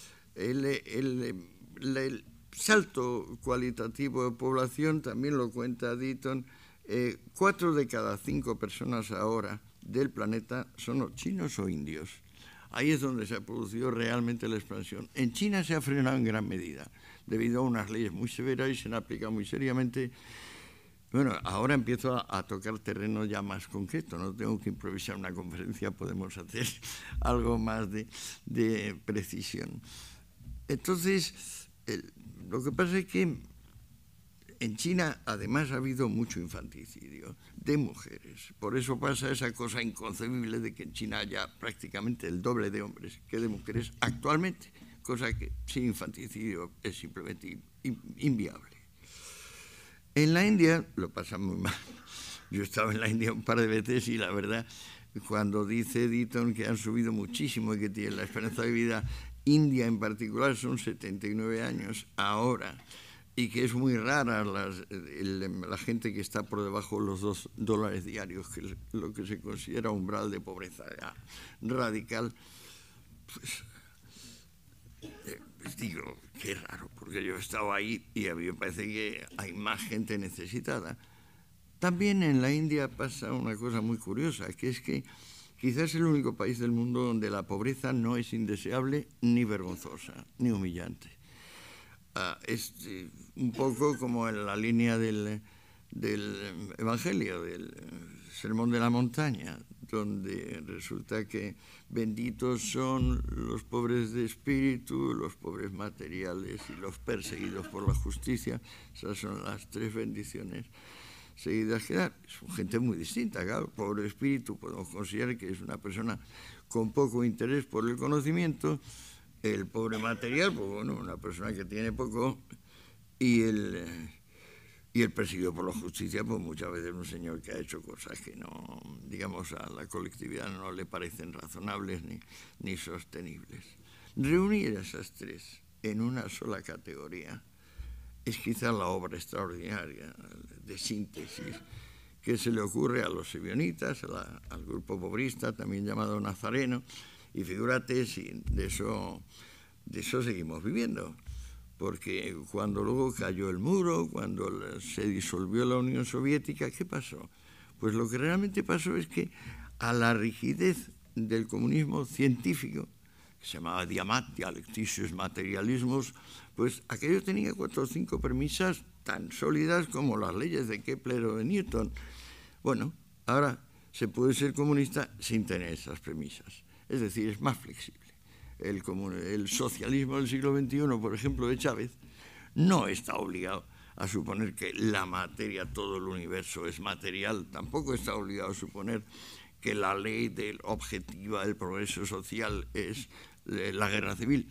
El salto cualitativo de población también lo cuenta Deaton. 4 de cada 5 personas ahora del planeta son o chinos o indios. Ahí es donde se ha producido realmente la expansión. En China se ha frenado en gran medida, debido a unas leyes muy severas y se han aplicado muy seriamente. Bueno, ahora empiezo a tocar terreno ya más concreto, no tengo que improvisar una conferencia, podemos hacer algo más de precisión. Entonces, lo que pasa es que en China, además, ha habido mucho infanticidio de mujeres. Por eso pasa esa cosa inconcebible de que en China haya prácticamente el doble de hombres que de mujeres actualmente, cosa que sin infanticidio es simplemente inviable. En la India lo pasa muy mal. Yo he estado en la India un par de veces y la verdad, cuando dice Deaton que han subido muchísimo y que tiene la esperanza de vida india en particular son 79 años ahora, y que es muy rara la gente que está por debajo de los $2 diarios, que es lo que se considera umbral de pobreza radical, pues digo, qué raro, porque yo he estado ahí y a mí me parece que hay más gente necesitada. También en la India pasa una cosa muy curiosa, que es que quizás es el único país del mundo donde la pobreza no es indeseable, ni vergonzosa, ni humillante. Es un poco como en la línea del Evangelio, del Sermón de la Montaña, donde resulta que benditos son los pobres de espíritu, los pobres materiales y los perseguidos por la justicia. Esas son las 3 bendiciones seguidas que dan. Son gente muy distinta, claro. Pobre de espíritu podemos considerar que es una persona con poco interés por el conocimiento. El pobre material, pues bueno, una persona que tiene poco, y el perseguido por la justicia, pues muchas veces un señor que ha hecho cosas que no, digamos, a la colectividad no le parecen razonables ni sostenibles. Reunir esas 3 en una sola categoría es quizá la obra extraordinaria de síntesis que se le ocurre a los sibionitas, al grupo pobrista, también llamado nazareno. Y figúrate si de eso seguimos viviendo, porque cuando luego cayó el muro, cuando se disolvió la Unión Soviética, ¿qué pasó? Pues lo que realmente pasó es que a la rigidez del comunismo científico, que se llamaba Dialecticius Materialismus, pues aquello tenía 4 o 5 premisas tan sólidas como las leyes de Kepler o de Newton. Bueno, ahora se puede ser comunista sin tener esas premisas, es decir, es más flexible. El socialismo del siglo XXI, por ejemplo, de Chávez, no está obligado a suponer que la materia, todo el universo es material, tampoco está obligado a suponer que la ley objetiva del progreso social es la guerra civil,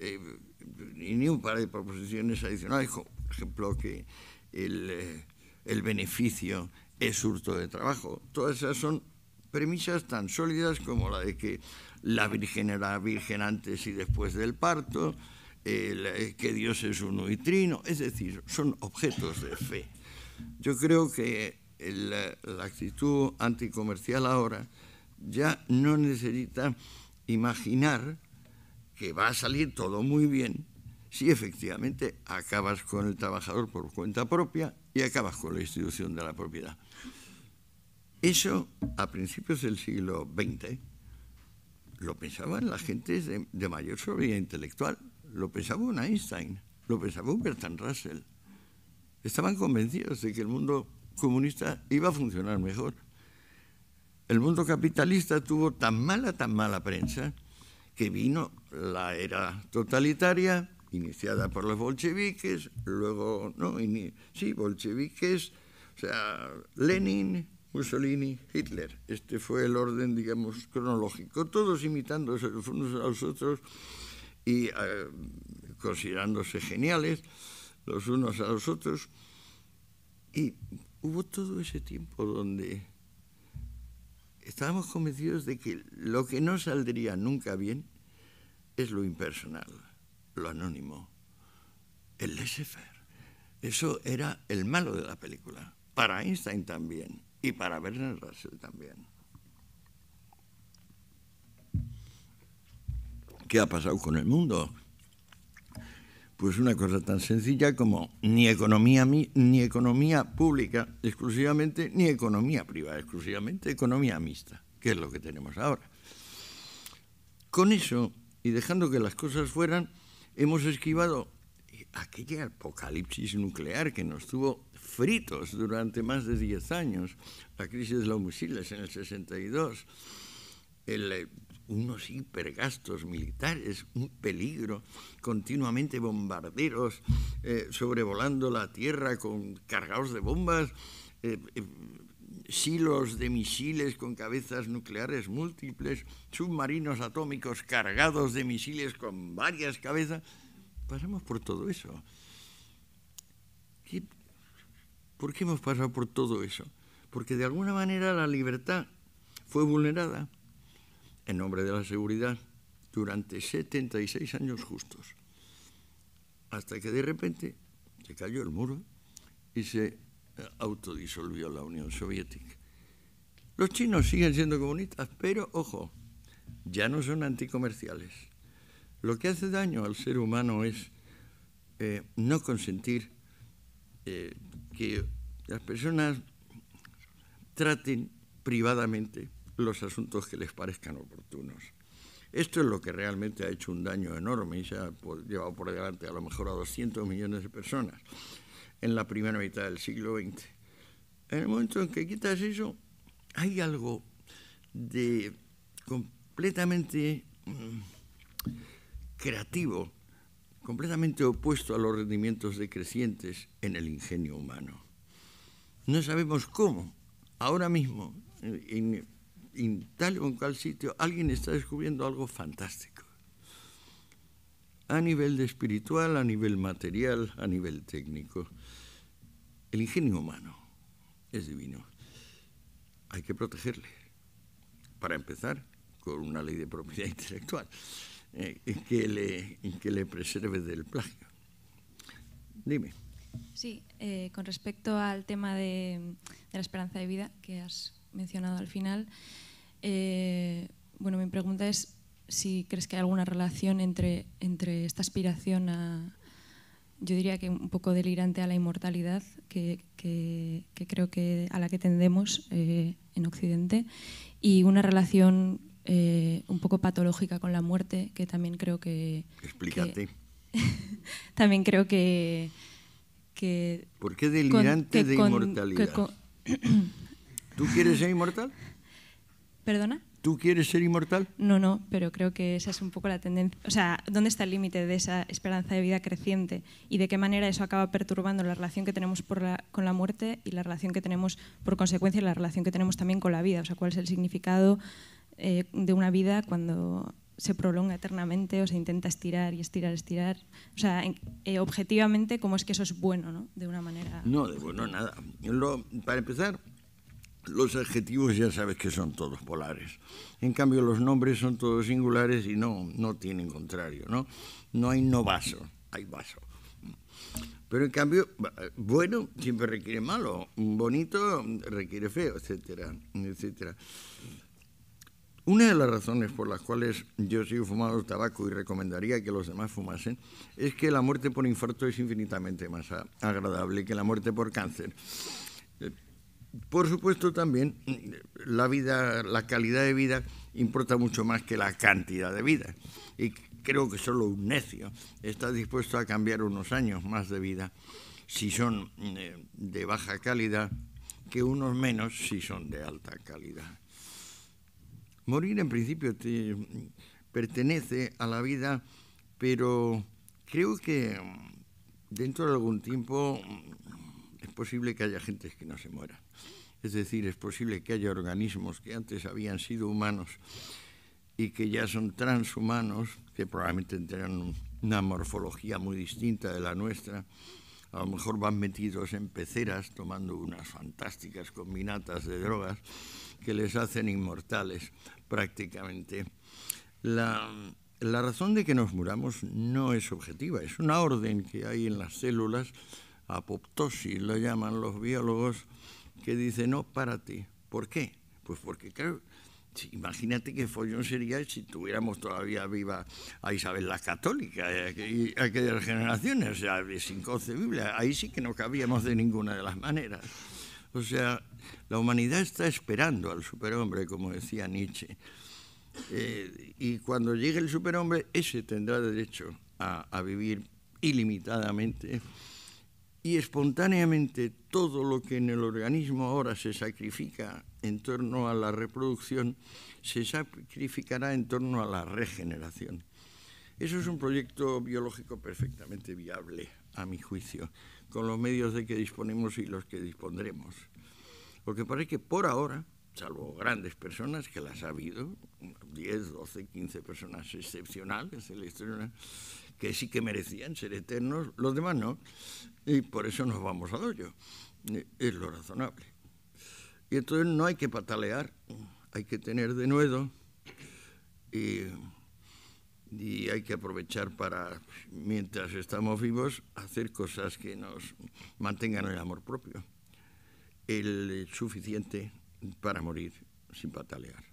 y ni un par de proposiciones adicionales, como, por ejemplo, que el beneficio es hurto de trabajo. Todas esas son premisas tan sólidas como la de que la Virgen era virgen antes y después del parto, que Dios es uno y trino, es decir, son objetos de fe. Yo creo que la actitud anticomercial ahora ya no necesita imaginar que va a salir todo muy bien si efectivamente acabas con el trabajador por cuenta propia y acabas con la institución de la propiedad. Eso, a principios del siglo XX, lo pensaban las gentes de mayor sobriedad intelectual, lo pensaba un Einstein, lo pensaba un Bertrand Russell. Estaban convencidos de que el mundo comunista iba a funcionar mejor. El mundo capitalista tuvo tan mala prensa, que vino la era totalitaria, iniciada por los bolcheviques, luego, bolcheviques, o sea, Lenin, Mussolini, Hitler. Este fue el orden, digamos, cronológico, todos imitándose los unos a los otros y considerándose geniales los unos a los otros. Y hubo todo ese tiempo donde estábamos convencidos de que lo que no saldría nunca bien es lo impersonal, lo anónimo, el laissez-faire. Eso era el malo de la película, para Einstein también y para Bertrand Russell también. ¿Qué ha pasado con el mundo? Pues una cosa tan sencilla como ni economía pública exclusivamente, ni economía privada exclusivamente, economía mixta, que es lo que tenemos ahora. Con eso, y dejando que las cosas fueran, hemos esquivado aquella apocalipsis nuclear que nos tuvo fritos durante más de 10 años, la crisis de los misiles en el 62, unos hipergastos militares, un peligro, continuamente bombarderos sobrevolando la Tierra cargados de bombas, silos de misiles con cabezas nucleares múltiples, submarinos atómicos cargados de misiles con varias cabezas. Pasamos por todo eso. ¿Por qué hemos pasado por todo eso? Porque de alguna manera la libertad fue vulnerada en nombre de la seguridad durante 76 años justos, hasta que de repente se cayó el muro y se autodisolvió la Unión Soviética. Los chinos siguen siendo comunistas, pero, ojo, ya no son anticomerciales. Lo que hace daño al ser humano es no consentir que las personas traten privadamente los asuntos que les parezcan oportunos. Esto es lo que realmente ha hecho un daño enorme y se ha llevado por delante a lo mejor a 200 millones de personas en la primera mitad del siglo XX. En el momento en que quitas eso, hay algo de completamente creativo, completamente opuesto a los rendimientos decrecientes en el ingenio humano. No sabemos cómo, ahora mismo, en tal o en cual sitio, alguien está descubriendo algo fantástico. A nivel de espiritual, a nivel material, a nivel técnico. El ingenio humano es divino. Hay que protegerle. Para empezar, con una ley de propiedad intelectual que le preserve del plagio. Dime. Sí, con respecto al tema de la esperanza de vida que has mencionado al final, bueno, mi pregunta es si crees que hay alguna relación entre esta aspiración a, yo diría que un poco delirante, a la inmortalidad que creo que a la que tendemos en Occidente, y una relación un poco patológica con la muerte, que también creo que... Explícate. También creo que ¿Por qué delirante de inmortalidad? ¿Tú quieres ser inmortal? ¿Perdona? ¿Tú quieres ser inmortal? No, pero creo que esa es un poco la tendencia. O sea, ¿dónde está el límite de esa esperanza de vida creciente? Y de qué manera eso acaba perturbando la relación que tenemos con la muerte y la relación que tenemos, por consecuencia, la relación que tenemos también con la vida. O sea, ¿cuál es el significado de una vida cuando se prolonga eternamente o se intenta estirar y estirar, estirar? O sea, objetivamente, ¿cómo es que eso es bueno, ¿no? De una manera... No, de bueno nada. Para empezar, los adjetivos ya sabes que son todos polares. En cambio, los nombres son todos singulares y no tienen contrario, ¿no? No hay no vaso, hay vaso. Pero en cambio, bueno siempre requiere malo, bonito requiere feo, etcétera, etcétera. Una de las razones por las cuales yo sigo fumando tabaco y recomendaría que los demás fumasen es que la muerte por infarto es infinitamente más agradable que la muerte por cáncer. Por supuesto también la calidad de vida importa mucho más que la cantidad de vida. Y creo que solo un necio está dispuesto a cambiar unos años más de vida si son de baja calidad que unos menos si son de alta calidad. Morir en principio te pertenece a la vida, pero creo que dentro de algún tiempo es posible que haya gente que no se muera. Es decir, es posible que haya organismos que antes habían sido humanos y que ya son transhumanos, que probablemente tendrán una morfología muy distinta de la nuestra. A lo mejor van metidos en peceras tomando unas fantásticas combinatas de drogas que les hacen inmortales prácticamente. La razón de que nos muramos no es objetiva, es una orden que hay en las células, apoptosis lo llaman los biólogos, que dice no, párate. ¿Por qué? Pues porque, claro, imagínate qué follón sería si tuviéramos todavía viva a Isabel la Católica y aquellas generaciones. O sea, es inconcebible. Ahí sí que no cabíamos de ninguna de las maneras. O sea, la humanidad está esperando al superhombre, como decía Nietzsche. Y cuando llegue el superhombre, ese tendrá derecho a vivir ilimitadamente. Y espontáneamente todo lo que en el organismo ahora se sacrifica en torno a la reproducción, se sacrificará en torno a la regeneración. Eso es un proyecto biológico perfectamente viable, a mi juicio, con los medios de que disponemos y los que dispondremos. Lo que pasa es que por ahora, salvo grandes personas, que las ha habido, 10, 12, 15 personas excepcionales en la historia, que sí que merecían ser eternos, los demás no, y por eso nos vamos al hoyo. Es lo razonable. Y entonces no hay que patalear, hay que tener denuedo y hay que aprovechar para, mientras estamos vivos, hacer cosas que nos mantengan el amor propio, el suficiente para morir sin patalear.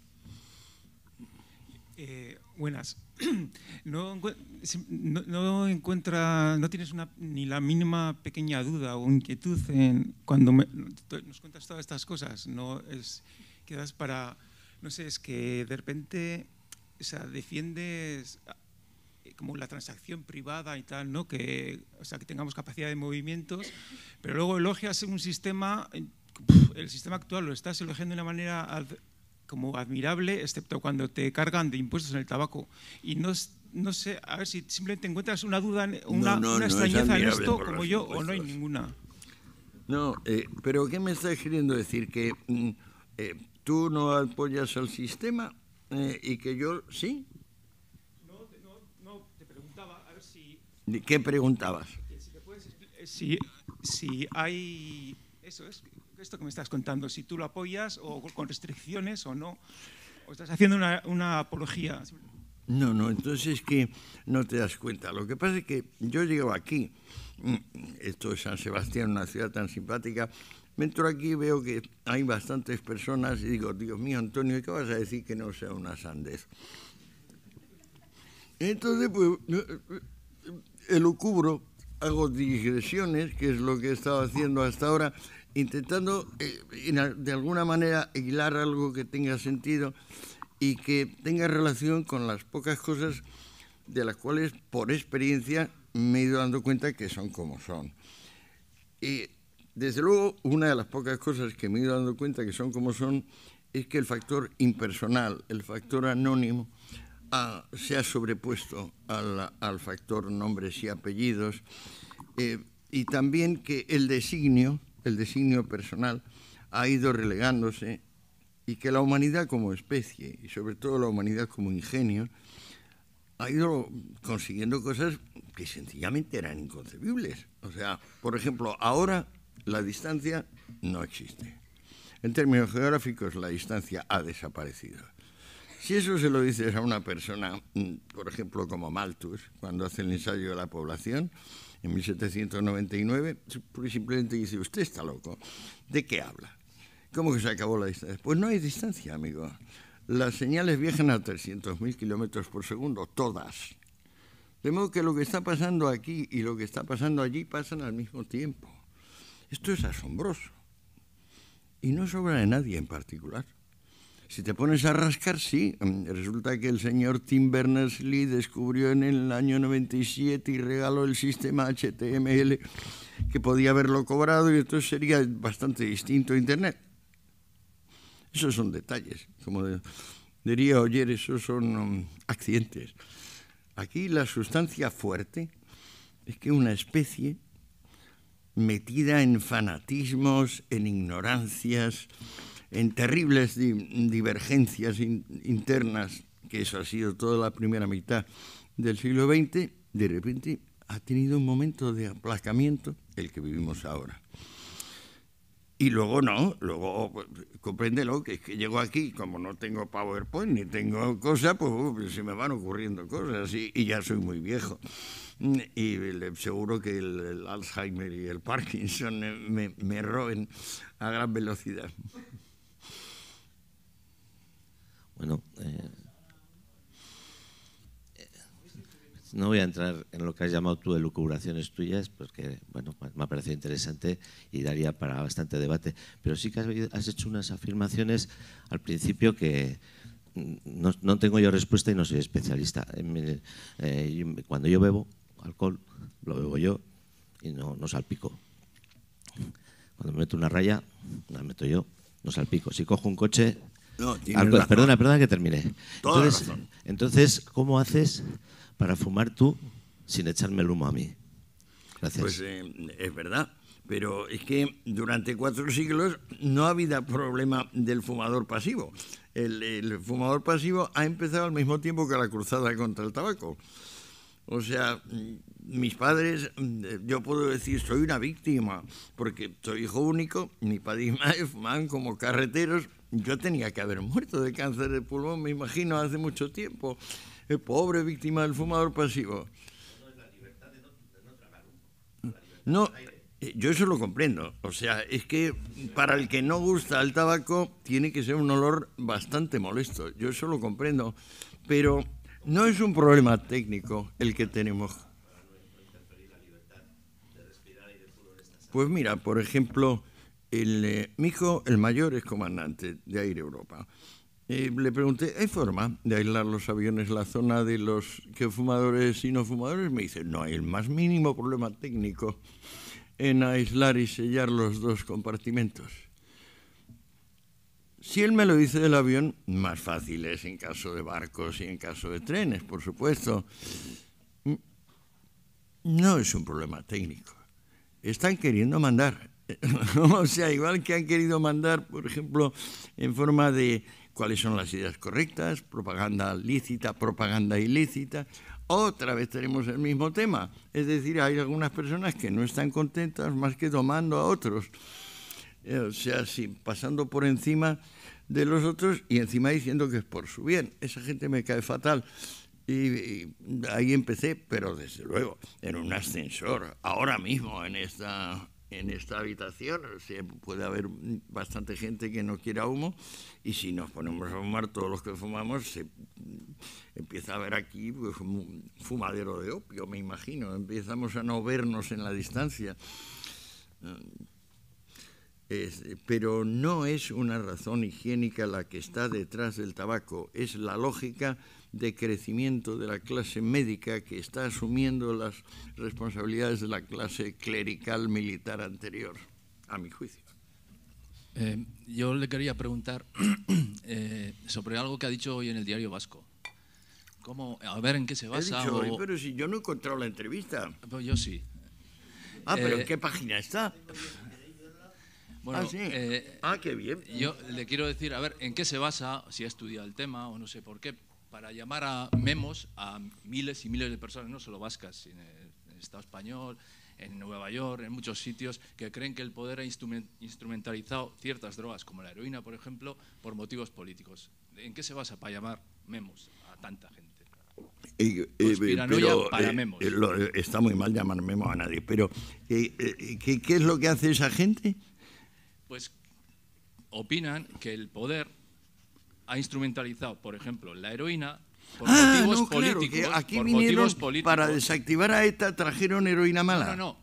Buenas. No tienes ni la mínima pequeña duda o inquietud cuando nos cuentas todas estas cosas. No es quedas para, no sé, es que de repente, o sea, defiendes como la transacción privada y tal, ¿no? Que, o sea, que tengamos capacidad de movimientos, pero luego elogias un sistema, el sistema actual lo estás elogiando de una manera como admirable, excepto cuando te cargan de impuestos en el tabaco. Y no sé, a ver si simplemente encuentras una duda, una extrañeza en esto, como yo, o no hay ninguna. No, pero ¿qué me estás queriendo decir? ¿Que tú no apoyas al sistema y que yo sí? No, te preguntaba, a ver si... ¿Qué preguntabas? Si hay... Eso es... Esto que me estás contando, si tú lo apoyas o con restricciones o no, o estás haciendo una apología. No, entonces es que no te das cuenta. Lo que pasa es que yo llego aquí, esto es San Sebastián, una ciudad tan simpática, me entro aquí y veo que hay bastantes personas y digo, Dios mío, Antonio, ¿qué vas a decir que no sea una sandez? Entonces, pues, elucubro, hago digresiones, que es lo que he estado haciendo hasta ahora, intentando de alguna manera hilar algo que tenga sentido y que tenga relación con las pocas cosas de las cuales por experiencia me he ido dando cuenta que son como son. Y desde luego una de las pocas cosas que me he ido dando cuenta que son como son es que el factor impersonal, el factor anónimo, se ha sobrepuesto al factor nombres y apellidos, y también que el designio personal ha ido relegándose, y que la humanidad como especie, y sobre todo la humanidad como ingenio, ha ido consiguiendo cosas que sencillamente eran inconcebibles. O sea, por ejemplo, ahora la distancia no existe. En términos geográficos, la distancia ha desaparecido. Si eso se lo dices a una persona, por ejemplo, como Malthus, cuando hace el ensayo de la población, en 1799, pues simplemente dice, usted está loco, ¿de qué habla? ¿Cómo que se acabó la distancia? Pues no hay distancia, amigo. Las señales viajan a 300.000 kilómetros por segundo, todas. De modo que lo que está pasando aquí y lo que está pasando allí pasan al mismo tiempo. Esto es asombroso. Y no es obra de nadie en particular. Si te pones a rascar, sí. Resulta que el señor Tim Berners-Lee descubrió en el año 97 y regaló el sistema HTML que podía haberlo cobrado, y entonces sería bastante distinto a Internet. Esos son detalles. Como diría Oyer, esos son accidentes. Aquí la sustancia fuerte es que una especie metida en fanatismos, en ignorancias, en terribles divergencias internas, que eso ha sido toda la primera mitad del siglo XX, de repente ha tenido un momento de aplacamiento, el que vivimos ahora. Y luego luego compréndelo, que es que llego aquí, como no tengo PowerPoint ni tengo cosas, pues se me van ocurriendo cosas y ya soy muy viejo. Y seguro que el Alzheimer y el Parkinson me roben a gran velocidad. Bueno, no voy a entrar en lo que has llamado tú elucubraciones tuyas, porque bueno, me ha parecido interesante y daría para bastante debate, pero sí que has hecho unas afirmaciones al principio que no tengo yo respuesta y no soy especialista. Cuando yo bebo alcohol, lo bebo yo y no salpico. Cuando me meto una raya, la meto yo, no salpico. Si cojo un coche... No, perdona que termine. Toda razón. Entonces, ¿cómo haces para fumar tú sin echarme el humo a mí? Gracias. Pues es verdad, pero es que durante 4 siglos no ha habido problema del fumador pasivo. El fumador pasivo ha empezado al mismo tiempo que la cruzada contra el tabaco. O sea, mis padres, yo puedo decir, soy una víctima, porque soy hijo único, mi padre y mi madre fumaban como carreteros. Yo tenía que haber muerto de cáncer de pulmón, me imagino, hace mucho tiempo. Pobre víctima del fumador pasivo. No, yo eso lo comprendo. O sea, es que para el que no gusta el tabaco tiene que ser un olor bastante molesto. Yo eso lo comprendo. Pero no es un problema técnico el que tenemos. Pues mira, por ejemplo, mi hijo, el mayor, es comandante de Air Europa. Le pregunté, ¿hay forma de aislar los aviones la zona de los que fumadores y no fumadores? Me dice, no hay el más mínimo problema técnico en aislar y sellar los 2 compartimentos. Si él me lo dice del avión, más fácil es en caso de barcos y en caso de trenes, por supuesto. No es un problema técnico. Están queriendo mandar. O sea, igual que han querido mandar, por ejemplo, en forma de cuáles son las ideas correctas, propaganda lícita, propaganda ilícita. Otra vez tenemos el mismo tema. Es decir, hay algunas personas que no están contentas más que domando a otros. O sea, sí, pasando por encima de los otros y encima diciendo que es por su bien. Esa gente me cae fatal. Y ahí empecé, pero desde luego, en un ascensor, ahora mismo en esta habitación, o sea, puede haber bastante gente que no quiera humo, y si nos ponemos a fumar todos los que fumamos, se empieza a ver aquí pues, un fumadero de opio, me imagino. Empezamos a no vernos en la distancia. Pero no es una razón higiénica la que está detrás del tabaco, es la lógica de crecimiento de la clase médica que está asumiendo las responsabilidades de la clase clerical militar anterior, a mi juicio. Yo le quería preguntar sobre algo que ha dicho hoy en el Diario Vasco. ¿Cómo, a ver en qué se basa? He dicho hoy, pero si yo no he encontrado la entrevista. Pues yo sí. Ah, pero ¿en qué página está? Bueno, sí. Qué bien. Yo le quiero decir, a ver, ¿en qué se basa, si ha estudiado el tema o no sé por qué, para llamar a memos a miles y miles de personas, no solo vascas, sino en el Estado español, en Nueva York, en muchos sitios, que creen que el poder ha instrumentalizado ciertas drogas, como la heroína, por ejemplo, por motivos políticos? ¿En qué se basa para llamar memos a tanta gente? Conspiranoia para memos. Está muy mal llamar memos a nadie, pero ¿qué es lo que hace esa gente? Pues opinan que el poder ha instrumentalizado, por ejemplo, la heroína por motivos políticos. Que aquí por vinieron motivos políticos. Para desactivar a ETA, trajeron heroína mala. No.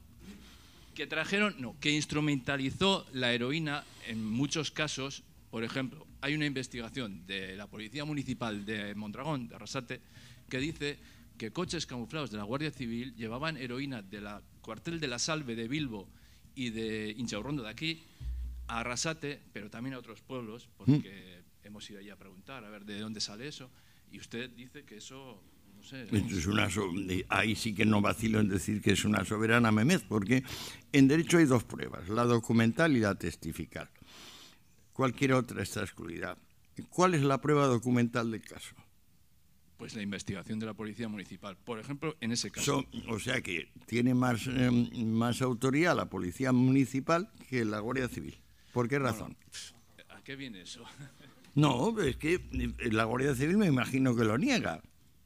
Que instrumentalizó la heroína en muchos casos. Por ejemplo, hay una investigación de la Policía Municipal de Mondragón, de Arrasate, que dice que coches camuflados de la Guardia Civil llevaban heroína del cuartel de la Salve de Bilbo y de Inchaurrondo de aquí a Arrasate, pero también a otros pueblos, porque hemos ido allí a preguntar, a ver de dónde sale eso, y usted dice que eso, no sé... Ahí sí que no vacilo en decir que es una soberana memez, porque en derecho hay dos pruebas, la documental y la testifical. Cualquier otra está excluida. ¿Cuál es la prueba documental del caso? Pues la investigación de la Policía Municipal, por ejemplo, en ese caso. O sea que tiene más autoridad la Policía Municipal que la Guardia Civil. ¿Por qué razón? Bueno, ¿a qué viene eso? No, es que la Guardia Civil me imagino que lo niega.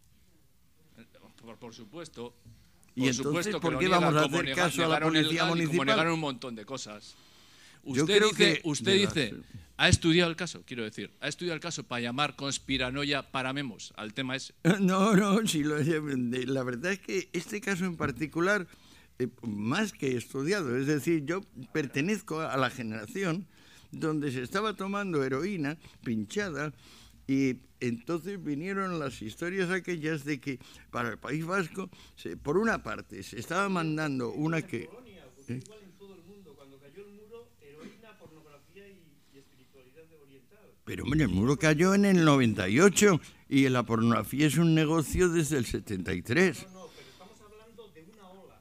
Por supuesto. Y entonces, ¿por qué vamos a hacer caso a la Policía Municipal? Como negaron un montón de cosas. Usted dice, ha estudiado el caso, quiero decir, ha estudiado el caso para llamar conspiranoia para memos al tema ese. No, la verdad es que este caso en particular, más que estudiado, es decir, yo pertenezco a la generación donde se estaba tomando heroína pinchada y entonces vinieron las historias aquellas de que para el País Vasco, por una parte, se estaba mandando una que... Pero hombre, el muro cayó en el 98 y la pornografía es un negocio desde el 73. No, pero estamos hablando de una ola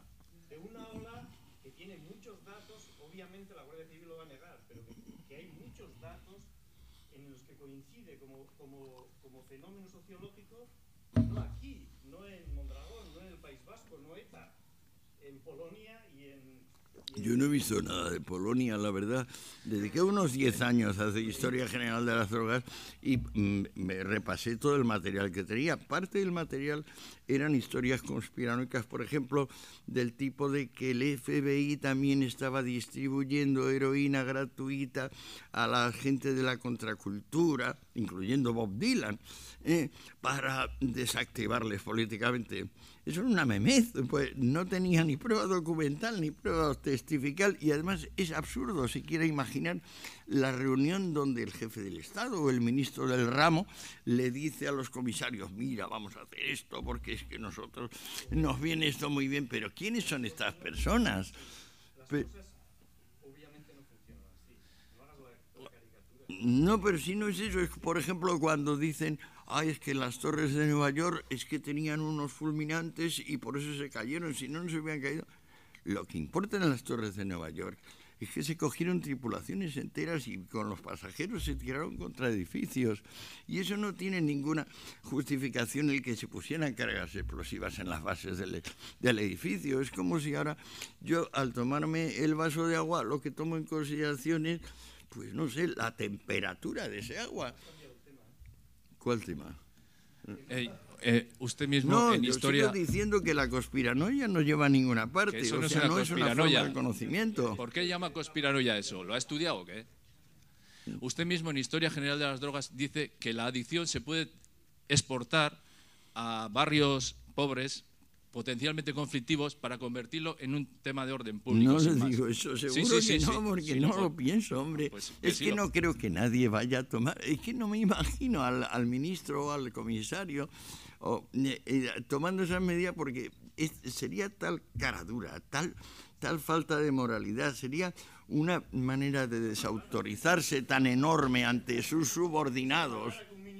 que tiene muchos datos, obviamente la Guardia Civil lo va a negar, pero que hay muchos datos en los que coincide como fenómeno sociológico, no aquí, no en Mondragón, no en el País Vasco, no ETA, en Polonia y en... Yo no he visto nada de Polonia, la verdad. Dediqué unos 10 años a hacer historia general de las drogas y me repasé todo el material que tenía. Parte del material eran historias conspiranoicas, por ejemplo, del tipo de que el FBI también estaba distribuyendo heroína gratuita a la gente de la contracultura, incluyendo Bob Dylan, para desactivarles políticamente. Eso era una memez, pues no tenía ni prueba documental ni prueba testifical y además es absurdo si quiere imaginar la reunión donde el jefe del Estado o el ministro del ramo le dice a los comisarios, mira, vamos a hacer esto porque es que nosotros nos viene esto muy bien, pero ¿quiénes son estas personas? Las cosas obviamente no funcionan así, no hagas la caricatura. No, pero si no es eso, es por ejemplo cuando dicen... es que las torres de Nueva York es que tenían unos fulminantes y por eso se cayeron, si no, no se hubieran caído. Lo que importa en las torres de Nueva York es que se cogieron tripulaciones enteras y con los pasajeros se tiraron contra edificios. Y eso no tiene ninguna justificación el que se pusieran cargas explosivas en las bases del edificio. Es como si ahora yo, al tomarme el vaso de agua, lo que tomo en consideración es, pues no sé, la temperatura de ese agua. ¿Cuál tema? Usted mismo en historia... No, yo sigo diciendo que la conspiranoia no lleva a ninguna parte. Eso no es una forma de conocimiento. ¿Por qué llama conspiranoia eso? ¿Lo ha estudiado o qué? Usted mismo en Historia General de las Drogas dice que la adicción se puede exportar a barrios pobres potencialmente conflictivos para convertirlo en un tema de orden público. No sin le más. digo eso, seguro Sí, que no, porque sí, no pues, lo pienso, hombre. pues es sí que no creo que nadie vaya a tomar, es que no me imagino al ministro o al comisario tomando esas medidas, porque sería tal caradura, tal falta de moralidad, sería una manera de desautorizarse tan enorme ante sus subordinados.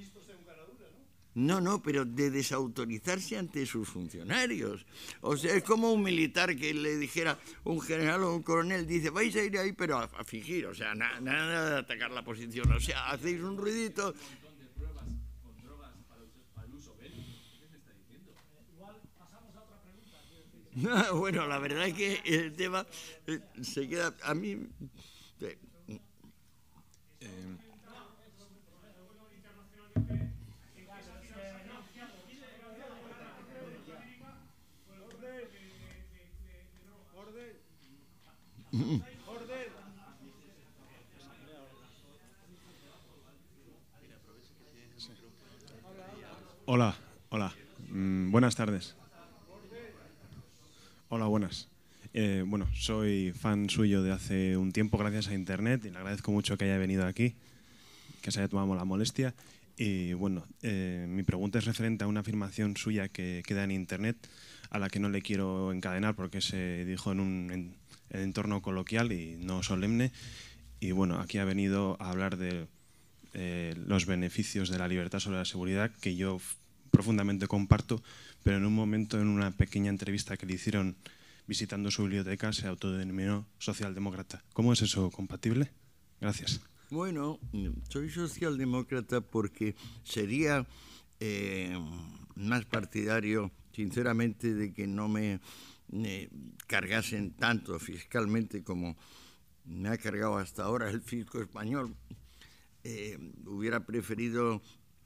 No, pero de desautorizarse ante sus funcionarios. O sea, es como un militar que le dijera, un general o un coronel, dice, vais a ir ahí, pero a fingir, o sea, nada de atacar la posición, o sea, hacéis un ruidito. Bueno, la verdad es que el tema se queda, a mí... Hola. Buenas tardes. Hola, buenas. Bueno, soy fan suyo de hace un tiempo gracias a Internet y le agradezco mucho que haya venido aquí, que se haya tomado la molestia. Y bueno, mi pregunta es referente a una afirmación suya que queda en Internet, a la que no le quiero encadenar porque se dijo en un entorno coloquial y no solemne. Y bueno, aquí ha venido a hablar de los beneficios de la libertad sobre la seguridad, que yo profundamente comparto, pero en un momento, en una pequeña entrevista que le hicieron visitando su biblioteca, se autodenominó socialdemócrata. ¿Cómo es eso compatible? Gracias. Bueno, soy socialdemócrata porque sería más partidario, sinceramente, de que no me cargasen tanto fiscalmente como me ha cargado hasta ahora el fisco español. Hubiera preferido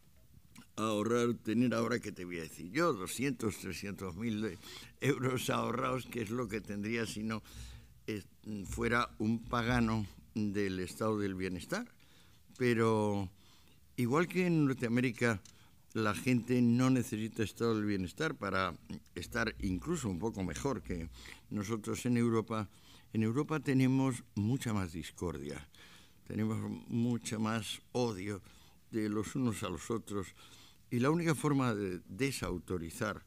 ahorrar, tener ahora, que te voy a decir yo, 200, 300.000 euros ahorrados, que es lo que tendría si no fuera un pagano del estado del bienestar. Pero igual que en Norteamérica la gente no necesita estado del bienestar para estar incluso un poco mejor que nosotros en Europa tenemos mucha más discordia, tenemos mucha más odio de los unos a los otros, y la única forma de desautorizar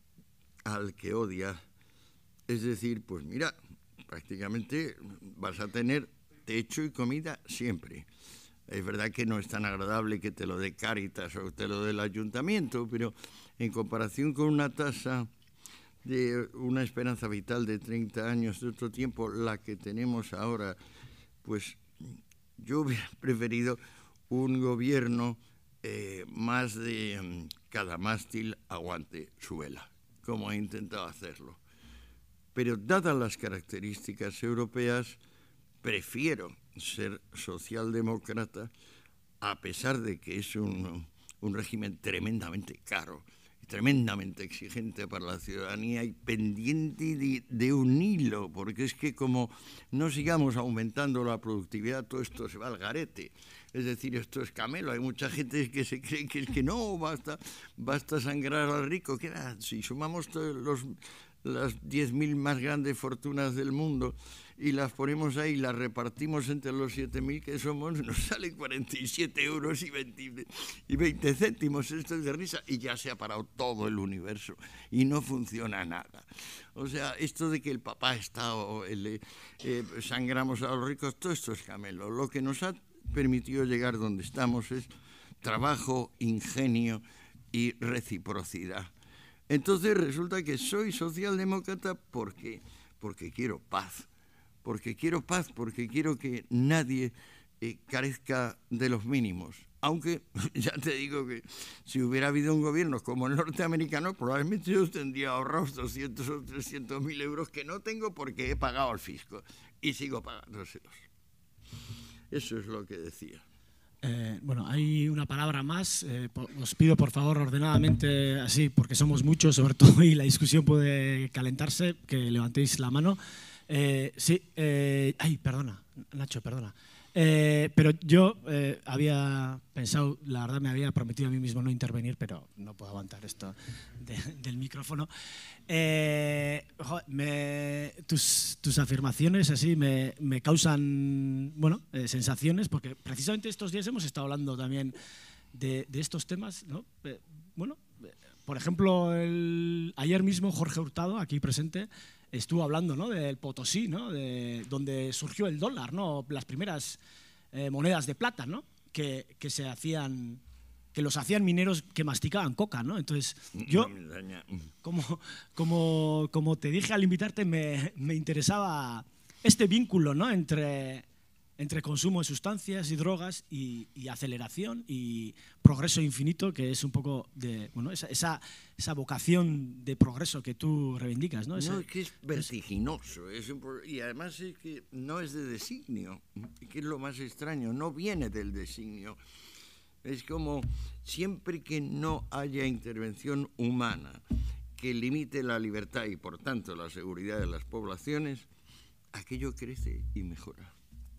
al que odia es decir, pues mira, prácticamente vas a tener techo y comida siempre. Es verdad que no es tan agradable que te lo dé Cáritas o te lo dé el ayuntamiento, pero en comparación con una tasa de una esperanza vital de 30 años de otro tiempo, la que tenemos ahora, pues yo hubiera preferido un gobierno más de cada mástil aguante su vela, como he intentado hacerlo. Pero dadas las características europeas, prefiero ser socialdemócrata, a pesar de que es un régimen tremendamente caro, tremendamente exigente para la ciudadanía y pendiente de un hilo, porque es que como no sigamos aumentando la productividad, todo esto se va al garete. Es decir, esto es camelo. Hay mucha gente que se cree que es que no, basta sangrar al rico. ¿Qué da? Si sumamos las 10.000 más grandes fortunas del mundo y las ponemos ahí y las repartimos entre los 7.000 que somos, nos salen 47 euros y 20 céntimos. Esto es de risa, y ya se ha parado todo el universo y no funciona nada. O sea, esto de que el papá está o sangramos a los ricos, todo esto es camelo. Lo que nos ha permitido llegar donde estamos es trabajo, ingenio y reciprocidad. Entonces resulta que soy socialdemócrata porque quiero paz, porque quiero que nadie carezca de los mínimos. Aunque ya te digo que si hubiera habido un gobierno como el norteamericano, probablemente yo tendría ahorrados 200 o 300.000 euros que no tengo porque he pagado al fisco y sigo pagándoselos. Eso es lo que decía. Bueno, hay una palabra más. Os pido, por favor, ordenadamente, así, porque somos muchos, sobre todo, y la discusión puede calentarse, que levantéis la mano. Sí, ay, perdona, Nacho, perdona. Pero yo había pensado, la verdad me había prometido a mí mismo no intervenir, pero no puedo aguantar esto del micrófono. Tus afirmaciones así me causan sensaciones, porque precisamente estos días hemos estado hablando también de estos temas, ¿no? Por ejemplo, ayer mismo Jorge Hurtado, aquí presente, estuvo hablando, ¿no?, del Potosí, ¿no?, de donde surgió el dólar, ¿no?, las primeras monedas de plata, ¿no?, que los hacían mineros que masticaban coca, ¿no? Entonces, yo, como te dije al invitarte, me interesaba este vínculo, ¿no?, entre consumo de sustancias y drogas y aceleración y progreso infinito, que es un poco de esa vocación de progreso que tú reivindicas, ¿no? No, es que es vertiginoso, y además es que no es de designio, que es lo más extraño, no viene del designio. Es como siempre que no haya intervención humana que limite la libertad y por tanto la seguridad de las poblaciones, aquello crece y mejora.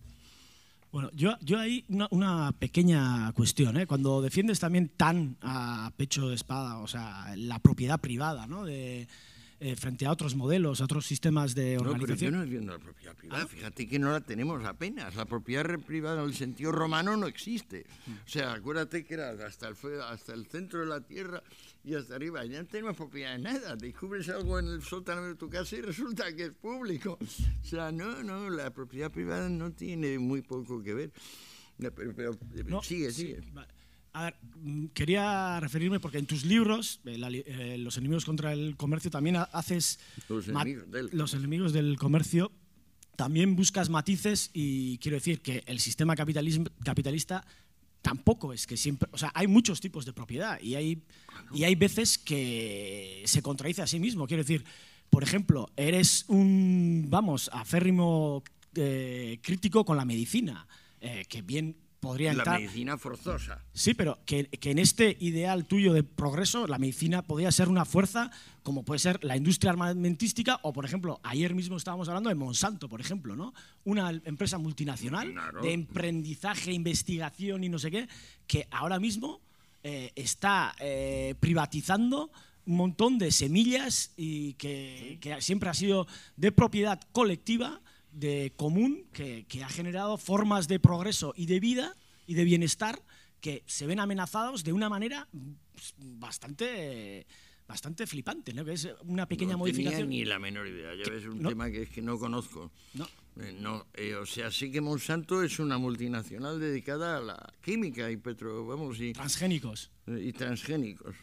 Bueno, yo hay una pequeña cuestión, ¿eh? Cuando defiendes también tan a pecho de espada, o sea, la propiedad privada, ¿no?, frente a otros modelos, a otros sistemas de organización. No, pero yo no defiendo la propiedad privada. Fíjate que no la tenemos apenas. La propiedad privada en el sentido romano no existe. O sea, acuérdate que era hasta el centro de la tierra y hasta arriba. Ya no tenemos propiedad de nada. Descubres algo en el sótano de tu casa y resulta que es público. O sea, no, la propiedad privada no tiene muy poco que ver. Pero sigue. Sí, vale. A ver, quería referirme porque en tus libros, Los enemigos contra el comercio, también haces... Los enemigos del comercio, también buscas matices y quiero decir que el sistema capitalista tampoco es que siempre... O sea, hay muchos tipos de propiedad y hay veces que se contradice a sí mismo. Quiero decir, por ejemplo, eres un, aférrimo crítico con la medicina, que bien... La medicina forzosa. Sí, pero que en este ideal tuyo de progreso, la medicina podría ser una fuerza como puede ser la industria armamentística o, por ejemplo, ayer mismo estábamos hablando de Monsanto, por ejemplo, ¿no? Una empresa multinacional de emprendizaje, investigación y no sé qué, que ahora mismo está privatizando un montón de semillas y que siempre ha sido de propiedad colectiva, de común, que ha generado formas de progreso y de vida y de bienestar que se ven amenazados de una manera bastante flipante, ¿no? Que es una pequeña modificación. No tenía ni la menor idea. Ya ves, un tema que es que no conozco. O sea, sí que Monsanto es una multinacional dedicada a la química y transgénicos. Y transgénicos.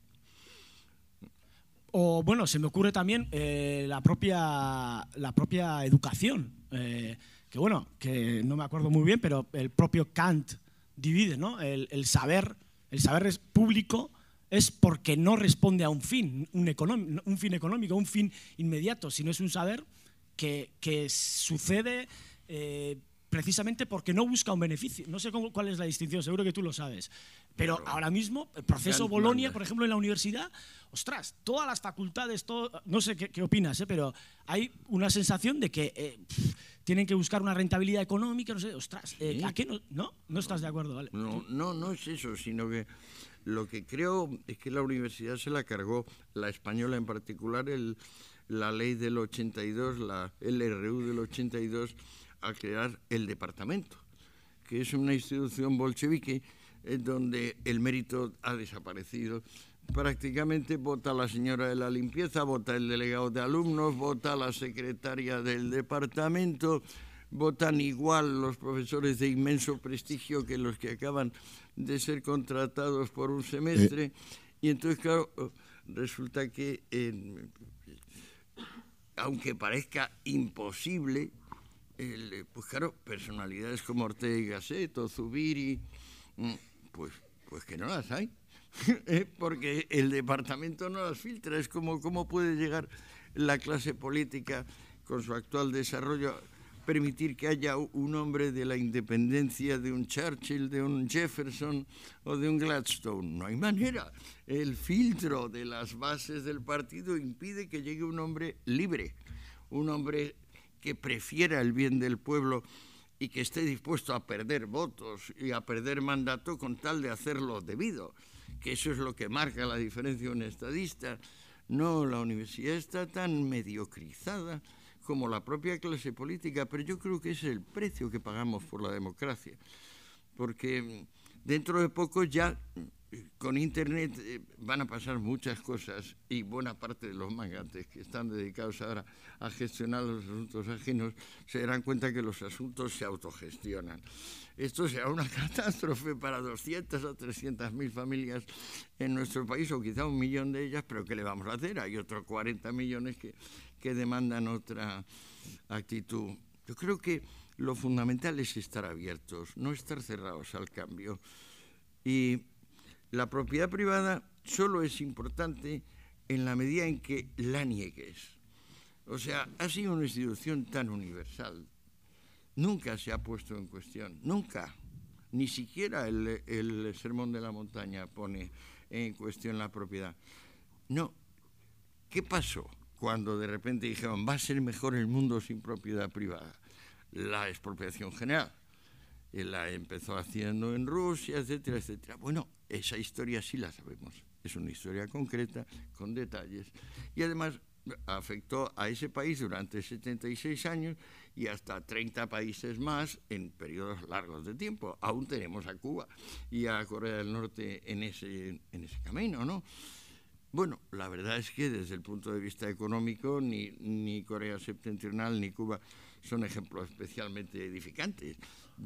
O bueno, se me ocurre también la propia educación, que no me acuerdo muy bien, pero el propio Kant divide, ¿no? El saber es público es porque no responde a un fin económico, un fin inmediato, sino es un saber que sucede precisamente porque no busca un beneficio. No sé cuál es la distinción, seguro que tú lo sabes. Pero ahora mismo, el proceso Bolonia, por ejemplo, en la universidad, ostras, todas las facultades, no sé qué opinas, pero hay una sensación de que tienen que buscar una rentabilidad económica, no sé, ostras, ¿a qué no estás de acuerdo? Vale. No es eso, sino que lo que creo es que la universidad se la cargó, la española en particular, la ley del 82, la LRU del 82, al crear el departamento, que es una institución bolchevique donde el mérito ha desaparecido. Prácticamente vota la señora de la limpieza, vota el delegado de alumnos, vota la secretaria del departamento, votan igual los profesores de inmenso prestigio que los que acaban de ser contratados por un semestre. Y entonces, claro, resulta que, aunque parezca imposible, pues claro, personalidades como Ortega y Gasset o Zubiri, pues que no las hay, porque el departamento no las filtra. Es como cómo puede llegar la clase política con su actual desarrollo permitir que haya un hombre de la independencia de un Churchill, de un Jefferson o de un Gladstone. No hay manera. El filtro de las bases del partido impide que llegue un hombre libre, un hombre que prefiera el bien del pueblo y que esté dispuesto a perder votos y a perder mandato con tal de hacerlo debido, que eso es lo que marca la diferencia de un estadista. No, la universidad está tan mediocrizada como la propia clase política, pero yo creo que ese es el precio que pagamos por la democracia, porque dentro de poco ya con Internet van a pasar muchas cosas y buena parte de los mangantes que están dedicados ahora a gestionar los asuntos ajenos se darán cuenta que los asuntos se autogestionan. Esto será una catástrofe para 200 o 300.000 familias en nuestro país, o quizá 1 millón de ellas, pero ¿qué le vamos a hacer? Hay otros 40 millones que demandan otra actitud. Yo creo que lo fundamental es estar abiertos, no estar cerrados al cambio. Y la propiedad privada solo es importante en la medida en que la niegues. O sea, ha sido una institución tan universal. Nunca se ha puesto en cuestión, nunca. Ni siquiera el Sermón de la Montaña pone en cuestión la propiedad. No. ¿Qué pasó cuando de repente dijeron va a ser mejor el mundo sin propiedad privada? La expropiación general. La empezó haciendo en Rusia, etcétera, etcétera. Bueno, esa historia sí la sabemos. Es una historia concreta, con detalles. Y además afectó a ese país durante 76 años y hasta 30 países más en periodos largos de tiempo. Aún tenemos a Cuba y a Corea del Norte en ese camino, ¿no? Bueno, la verdad es que desde el punto de vista económico ni Corea Septentrional ni Cuba son ejemplos especialmente edificantes.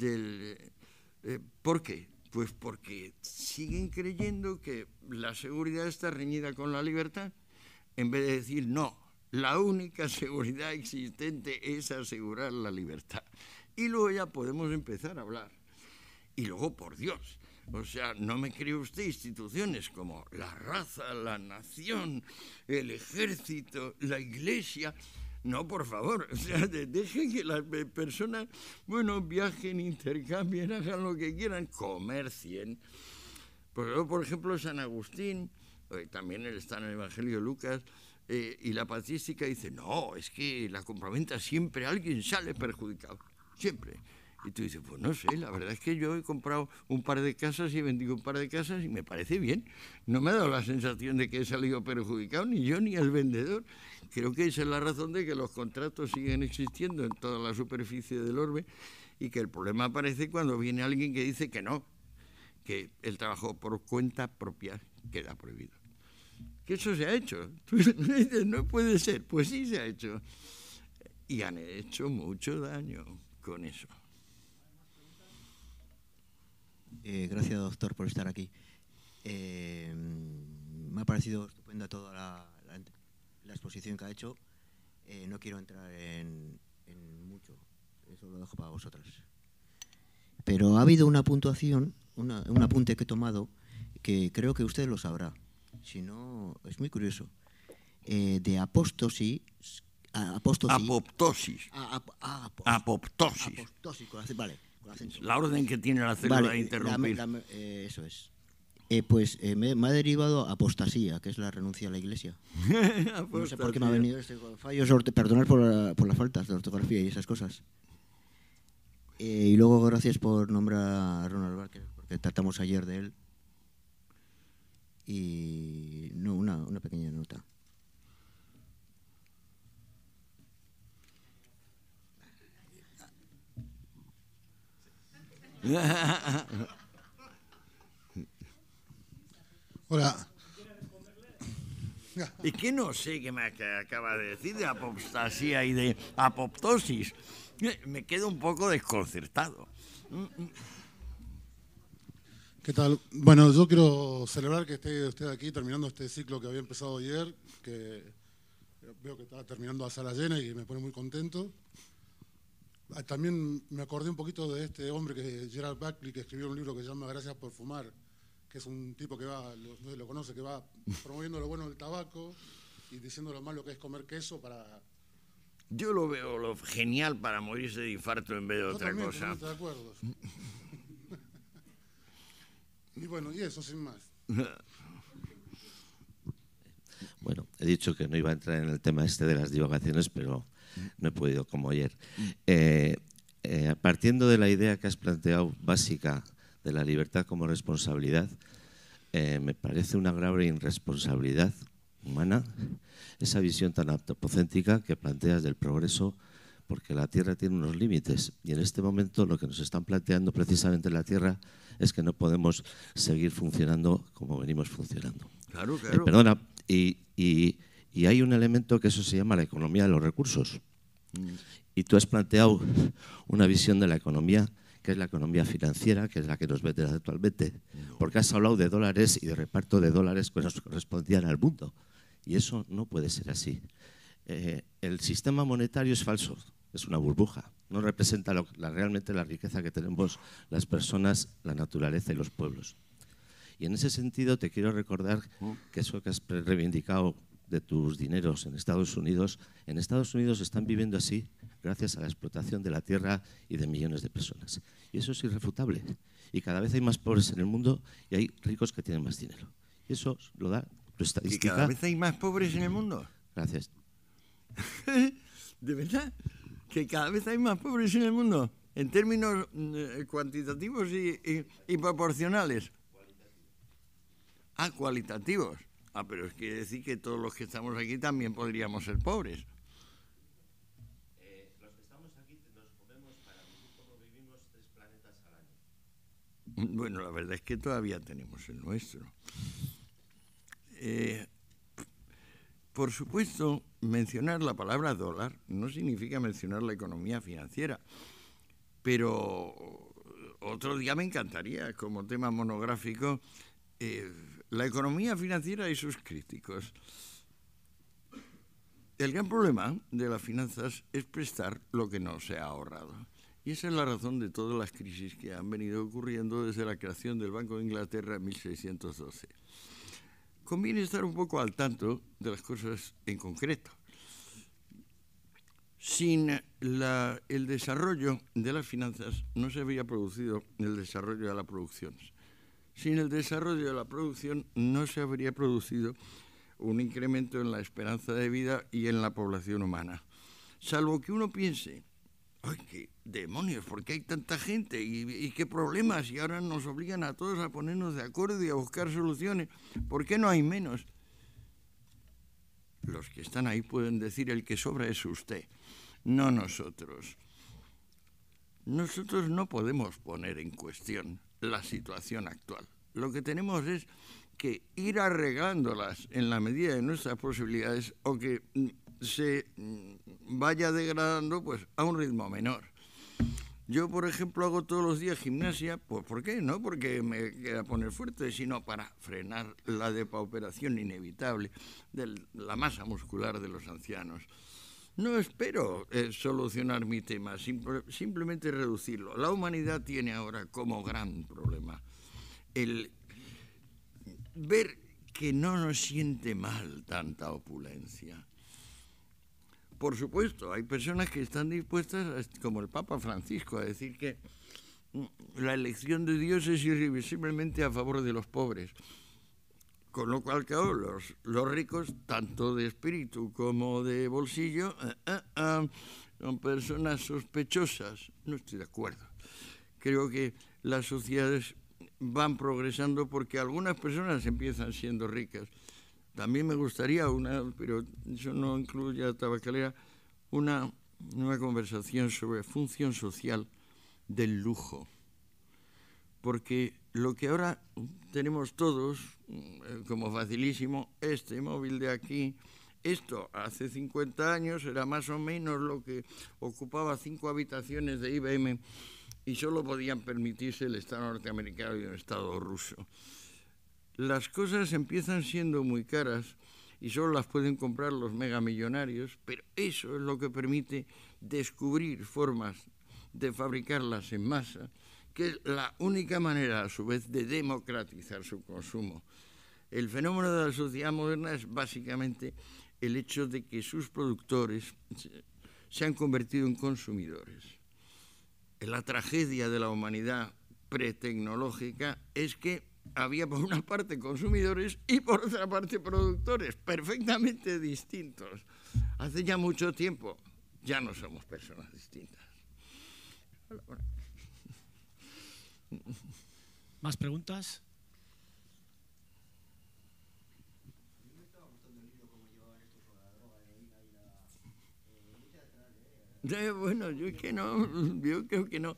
¿Por qué? Pues porque siguen creyendo que la seguridad está reñida con la libertad, en vez de decir no, la única seguridad existente es asegurar la libertad. Y luego ya podemos empezar a hablar. Y luego, por Dios, o sea, no me cree usted instituciones como la raza, la nación, el ejército, la iglesia. No, por favor, o sea, dejen que las personas, bueno, viajen, intercambien, hagan lo que quieran, comercien. Por ejemplo, San Agustín, también él está en el Evangelio de Lucas, y la patrística dice, no, es que la compraventa siempre alguien sale perjudicado, siempre. Y tú dices, pues no sé, la verdad es que yo he comprado un par de casas y he vendido un par de casas y me parece bien. No me ha dado la sensación de que he salido perjudicado, ni yo ni el vendedor. Creo que esa es la razón de que los contratos siguen existiendo en toda la superficie del orbe y que el problema aparece cuando viene alguien que dice que no, que el trabajo por cuenta propia queda prohibido. Que eso se ha hecho. Tú dices, no puede ser. Pues sí se ha hecho. Y han hecho mucho daño con eso. Gracias, doctor, por estar aquí. Me ha parecido estupenda toda la exposición que ha hecho. No quiero entrar en mucho, eso lo dejo para vosotras. Pero ha habido una puntuación, un apunte que he tomado, que creo que usted lo sabrá. Si no, es muy curioso. De apoptosis. Apoptosis. Apoptosis, vale. La orden que tiene la célula de interrumpir. Eso es. Pues me ha derivado apostasía, que es la renuncia a la Iglesia. No sé por qué me ha venido este fallo. Perdonar por las faltas de ortografía y esas cosas. Y luego gracias por nombrar a Ronald Barker, porque tratamos ayer de él. Y no, una pequeña nota. Hola. Es que no sé qué me acaba de decir de apostasía y de apoptosis. Me quedo un poco desconcertado. ¿Qué tal? Bueno, yo quiero celebrar que esté usted aquí terminando este ciclo que había empezado ayer, que veo que está terminando a sala llena y me pone muy contento. También me acordé un poquito de este hombre, Gerald Buckley, que escribió un libro que se llama Gracias por fumar, que es un tipo que va, no se lo conoce, que va promoviendo lo bueno del tabaco y diciendo lo malo que es comer queso para... Yo lo veo lo genial para morirse de infarto en vez de otra cosa. Estoy de acuerdo. Y bueno, y eso, sin más. Bueno, he dicho que no iba a entrar en el tema este de las divagaciones, pero no he podido, como ayer. partiendo de la idea que has planteado básica de la libertad como responsabilidad, me parece una grave irresponsabilidad humana esa visión tan antropocéntrica que planteas del progreso, porque la Tierra tiene unos límites y en este momento lo que nos están planteando precisamente en la Tierra es que no podemos seguir funcionando como venimos funcionando. Claro, claro. Perdona, y hay un elemento que eso se llama la economía de los recursos. Y tú has planteado una visión de la economía que es la economía financiera, que es la que nos vende actualmente, porque has hablado de dólares y de reparto de dólares que nos correspondían al mundo. Y eso no puede ser así. El sistema monetario es falso, es una burbuja, no representa realmente la riqueza que tenemos las personas, la naturaleza y los pueblos. Y en ese sentido te quiero recordar que eso que has reivindicado de tus dineros en Estados Unidos están viviendo así gracias a la explotación de la tierra y de millones de personas. Y eso es irrefutable. Y cada vez hay más pobres en el mundo y hay ricos que tienen más dinero. Y eso lo da tu estadística. ¿Y cada vez hay más pobres en el mundo? Gracias. ¿De verdad? ¿Que cada vez hay más pobres en el mundo? En términos cuantitativos y proporcionales. Ah, cualitativos. Ah, pero es que decir que todos los que estamos aquí también podríamos ser pobres. Los que estamos aquí nos comemos para vivir como vivimos 3 planetas al año. Bueno, la verdad es que todavía tenemos el nuestro. Por supuesto, mencionar la palabra dólar no significa mencionar la economía financiera, pero otro día me encantaría, como tema monográfico, la economía financiera y sus críticos. El gran problema de las finanzas es prestar lo que no se ha ahorrado. Y esa es la razón de todas las crisis que han venido ocurriendo desde la creación del Banco de Inglaterra en 1612. Conviene estar un poco al tanto de las cosas en concreto. Sin el desarrollo de las finanzas no se habría producido el desarrollo de la producción. Sin el desarrollo de la producción no se habría producido un incremento en la esperanza de vida y en la población humana. Salvo que uno piense, ¡ay, qué demonios! ¿Por qué hay tanta gente? ¿Y qué problemas? Y ahora nos obligan a todos a ponernos de acuerdo y a buscar soluciones. ¿Por qué no hay menos? Los que están ahí pueden decir, el que sobra es usted, no nosotros. Nosotros no podemos poner en cuestión la situación actual. Lo que tenemos es que ir arreglándolas en la medida de nuestras posibilidades o que se vaya degradando pues a un ritmo menor. Yo, por ejemplo, hago todos los días gimnasia, pues ¿por qué? No porque me quiera poner fuerte, sino para frenar la depauperación inevitable de la masa muscular de los ancianos. No espero solucionar mi tema, simplemente reducirlo. La humanidad tiene ahora como gran problema el ver que no nos siente mal tanta opulencia. Por supuesto, hay personas que están dispuestas, como el Papa Francisco, a decir que la elección de Dios es irrevisiblemente a favor de los pobres. Con lo cual, claro, los ricos, tanto de espíritu como de bolsillo, son personas sospechosas. No estoy de acuerdo. Creo que las sociedades van progresando porque algunas personas empiezan siendo ricas. También me gustaría pero eso no incluye a Tabacalera, una conversación sobre función social del lujo. Porque lo que ahora tenemos todos, como facilísimo, este móvil de aquí, esto hace 50 años era más o menos lo que ocupaba 5 habitaciones de IBM y solo podían permitirse el Estado norteamericano y el Estado ruso. Las cosas empiezan siendo muy caras y solo las pueden comprar los megamillonarios, pero eso es lo que permite descubrir formas de fabricarlas en masa, que es la única manera, a su vez, de democratizar su consumo. El fenómeno de la sociedad moderna es básicamente el hecho de que sus productores se han convertido en consumidores. La tragedia de la humanidad pretecnológica es que había por una parte consumidores y por otra parte productores, perfectamente distintos. Hace ya mucho tiempo ya no somos personas distintas. ¿Más preguntas? Bueno, yo creo que no.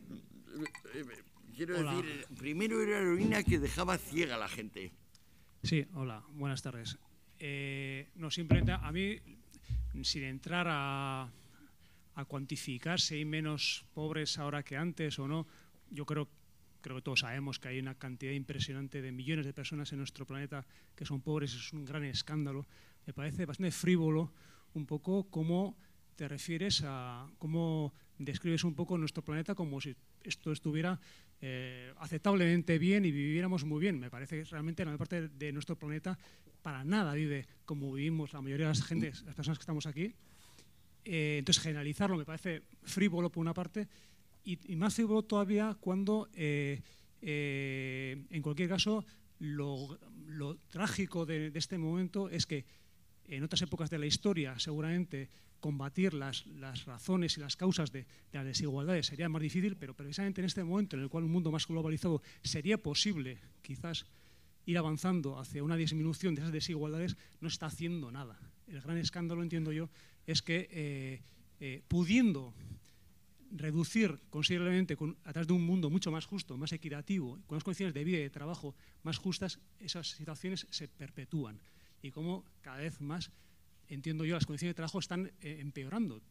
Quiero decir, primero era heroína que dejaba ciega a la gente. Sí, hola, buenas tardes. No, simplemente a mí, sin entrar a cuantificar si hay menos pobres ahora que antes o no, yo creo que todos sabemos que hay una cantidad impresionante de millones de personas en nuestro planeta que son pobres, es un gran escándalo. Me parece bastante frívolo un poco cómo te refieres a cómo describes un poco nuestro planeta como si esto estuviera aceptablemente bien y viviéramos muy bien. Me parece que realmente la mayor parte de nuestro planeta para nada vive como vivimos la mayoría de las personas que estamos aquí. Entonces generalizarlo me parece frívolo por una parte y más frívolo todavía cuando en cualquier caso lo trágico de este momento es que en otras épocas de la historia seguramente combatir las razones y las causas de las desigualdades sería más difícil, pero precisamente en este momento en el cual un mundo más globalizado sería posible quizás ir avanzando hacia una disminución de esas desigualdades, no está haciendo nada. El gran escándalo, entiendo yo, es que pudiendo reducir considerablemente a través de un mundo mucho más justo, más equitativo, con unas condiciones de vida y de trabajo más justas, esas situaciones se perpetúan. Y como cada vez más, entiendo yo, las condiciones de trabajo están empeorando.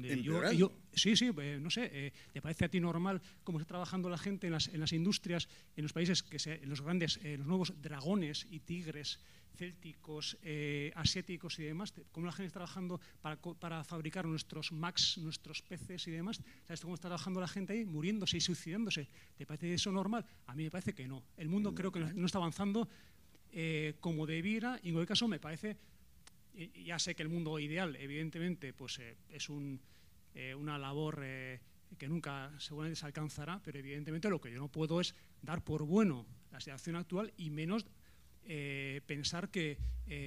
Sí, no sé, ¿te parece a ti normal cómo está trabajando la gente en las industrias, en los países, en los grandes, los nuevos dragones y tigres célticos, asiáticos y demás? ¿Cómo la gente está trabajando para fabricar nuestros Macs, nuestros peces y demás? ¿Sabes cómo está trabajando la gente ahí, muriéndose y suicidándose? ¿Te parece eso normal? A mí me parece que no. El mundo creo que no está avanzando como debiera, y en cualquier caso me parece... Ya sé que el mundo ideal, evidentemente, pues, es una labor que nunca seguramente se alcanzará, pero evidentemente lo que yo no puedo es dar por bueno la situación actual y menos pensar que,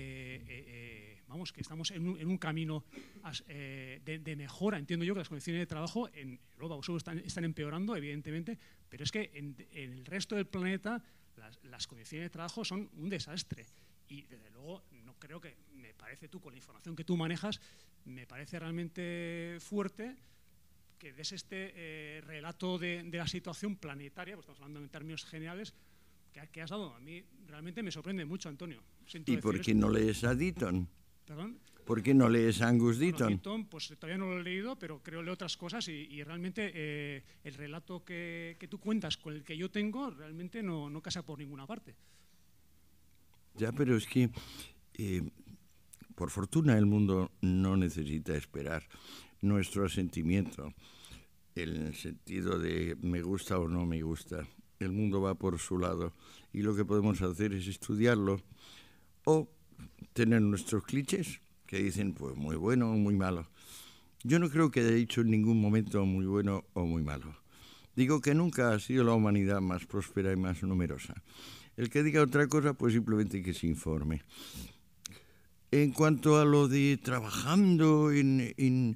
que estamos en un camino de mejora. Entiendo yo que las condiciones de trabajo en Europa están empeorando, evidentemente, pero es que en el resto del planeta las condiciones de trabajo son un desastre. Y desde luego no creo que, me parece tú, con la información que tú manejas, me parece realmente fuerte que des este relato de la situación planetaria, pues estamos hablando en términos generales, que has dado. A mí realmente me sorprende mucho, Antonio. ¿Y por qué no lees a Deaton? ¿Perdón? ¿Por qué no lees a Angus Deaton? Bueno, Deaton, pues todavía no lo he leído, pero creo leer otras cosas y realmente el relato que tú cuentas con el que yo tengo realmente no casa por ninguna parte. Ya, pero es que, por fortuna, el mundo no necesita esperar nuestro asentimiento, en el sentido de me gusta o no me gusta. El mundo va por su lado y lo que podemos hacer es estudiarlo o tener nuestros clichés que dicen, pues muy bueno o muy malo. Yo no creo que haya dicho en ningún momento muy bueno o muy malo. Digo que nunca ha sido la humanidad más próspera y más numerosa. El que diga otra cosa, pues simplemente que se informe. En cuanto a lo de trabajando en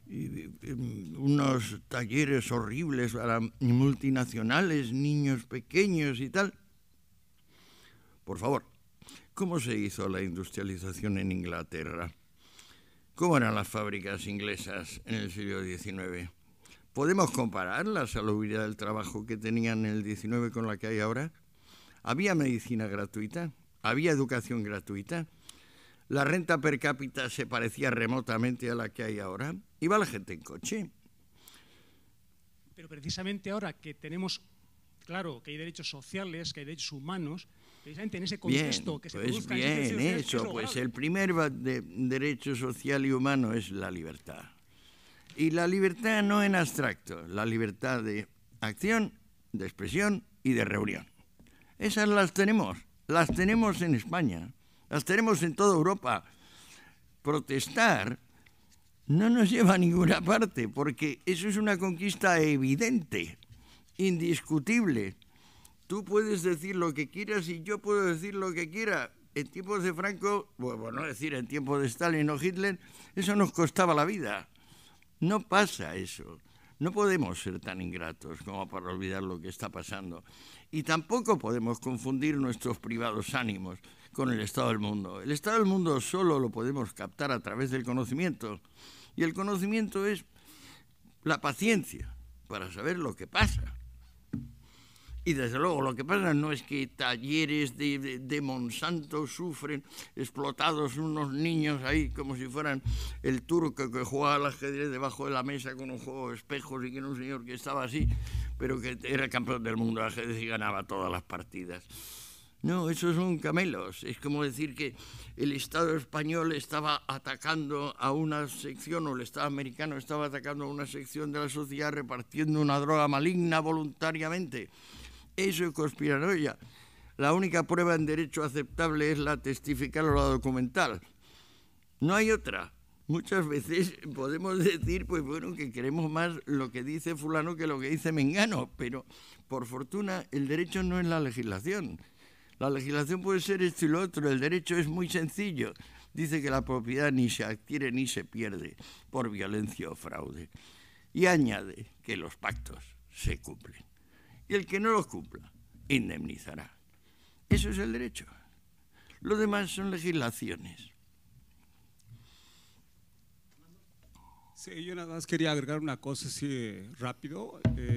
unos talleres horribles para multinacionales, niños pequeños y tal, por favor, ¿cómo se hizo la industrialización en Inglaterra? ¿Cómo eran las fábricas inglesas en el siglo XIX? ¿Podemos comparar la salubridad del trabajo que tenían en el XIX con la que hay ahora? ¿Había medicina gratuita? ¿Había educación gratuita? ¿La renta per cápita se parecía remotamente a la que hay ahora? ¿Iba la gente en coche? Pero precisamente ahora que tenemos claro que hay derechos sociales, que hay derechos humanos, precisamente en ese contexto que se produzca... Bien, eso, pues el primer derecho social y humano es la libertad. Y la libertad no en abstracto, la libertad de acción, de expresión y de reunión. Esas las tenemos en España, las tenemos en toda Europa. Protestar no nos lleva a ninguna parte, porque eso es una conquista evidente, indiscutible. Tú puedes decir lo que quieras y yo puedo decir lo que quiera. En tiempos de Franco, bueno, decir en tiempos de Stalin o Hitler, eso nos costaba la vida. No pasa eso. No podemos ser tan ingratos como para olvidar lo que está pasando. Y tampoco podemos confundir nuestros privados ánimos con el estado del mundo. El estado del mundo solo lo podemos captar a través del conocimiento. Y el conocimiento es la paciencia para saber lo que pasa. Y desde luego lo que pasa no es que talleres de Monsanto sufren explotados unos niños ahí como si fueran el turco que jugaba al ajedrez debajo de la mesa con un juego de espejos y que era un señor que estaba así, pero que era campeón del mundo de ajedrez y ganaba todas las partidas. No, esos son camelos. Es como decir que el Estado español estaba atacando a una sección, o el Estado americano estaba atacando a una sección de la sociedad repartiendo una droga maligna voluntariamente. Eso es conspiranoia. La única prueba en derecho aceptable es la testifical o la documental. No hay otra. Muchas veces podemos decir, pues bueno, que queremos más lo que dice fulano que lo que dice mengano, pero por fortuna el derecho no es la legislación. La legislación puede ser esto y lo otro, el derecho es muy sencillo. Dice que la propiedad ni se adquiere ni se pierde por violencia o fraude. Y añade que los pactos se cumplen. Y el que no los cumpla, indemnizará. Eso es el derecho. Lo demás son legislaciones. Sí, yo nada más quería agregar una cosa así rápido.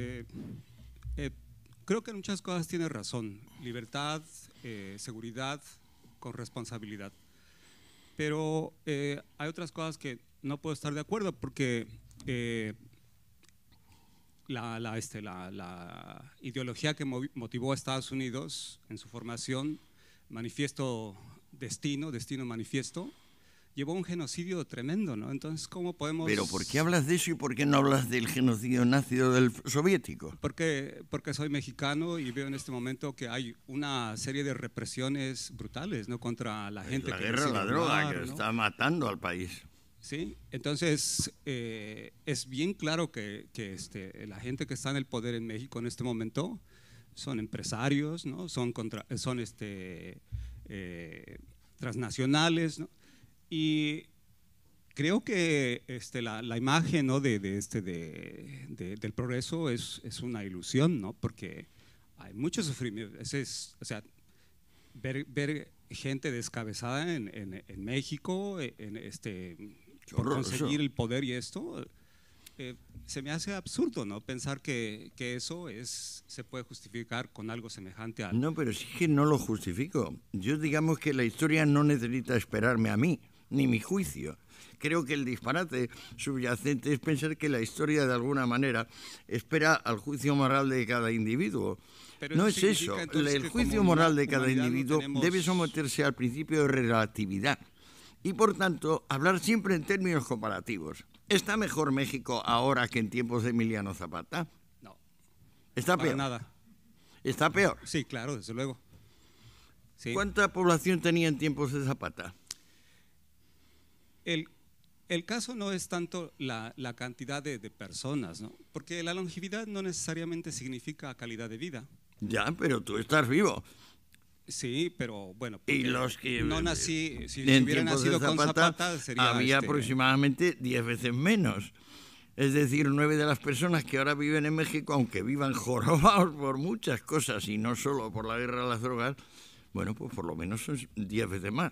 Creo que en muchas cosas tiene razón. Libertad, seguridad, con responsabilidad. Pero hay otras cosas que no puedo estar de acuerdo porque la ideología que motivó a Estados Unidos en su formación, Manifiesto Destino Manifiesto, llevó a un genocidio tremendo, ¿no? Entonces, ¿cómo podemos...? ¿Pero por qué hablas de eso y por qué no hablas del genocidio nacido del soviético? Porque soy mexicano y veo en este momento que hay una serie de represiones brutales, ¿no? Contra la gente la que guerra, la droga, que ¿no? está matando al país. Sí, entonces es bien claro que la gente que está en el poder en México en este momento son empresarios, ¿no? Son transnacionales, ¿no? Y creo que la imagen, ¿no? del progreso es una ilusión, ¿no? Porque hay mucho sufrimiento. O sea, ver gente descabezada en México, por conseguir el poder y esto, se me hace absurdo, ¿no? Pensar que eso se puede justificar con algo semejante a... No, pero sí que no lo justifico. Yo digamos que la historia no necesita esperarme a mí, ni mi juicio. Creo que el disparate subyacente es pensar que la historia de alguna manera espera al juicio moral de cada individuo. Pero no es eso. El juicio moral de cada individuo debe someterse al principio de relatividad y, por tanto, hablar siempre en términos comparativos. ¿Está mejor México ahora que en tiempos de Emiliano Zapata? No. ¿Está peor? Para nada. ¿Está peor? Sí, claro, desde luego. Sí. ¿Cuánta población tenía en tiempos de Zapata? El caso no es tanto la cantidad de personas, ¿no? Porque la longevidad no necesariamente significa calidad de vida. Ya, pero tú estás vivo. Sí, pero bueno, y los que no nací, si en hubiera nacido con Zapata sería había aproximadamente 10 veces menos. Es decir, 9 de las personas que ahora viven en México, aunque vivan jorobados por muchas cosas y no solo por la guerra de las drogas, bueno, pues por lo menos son 10 veces más.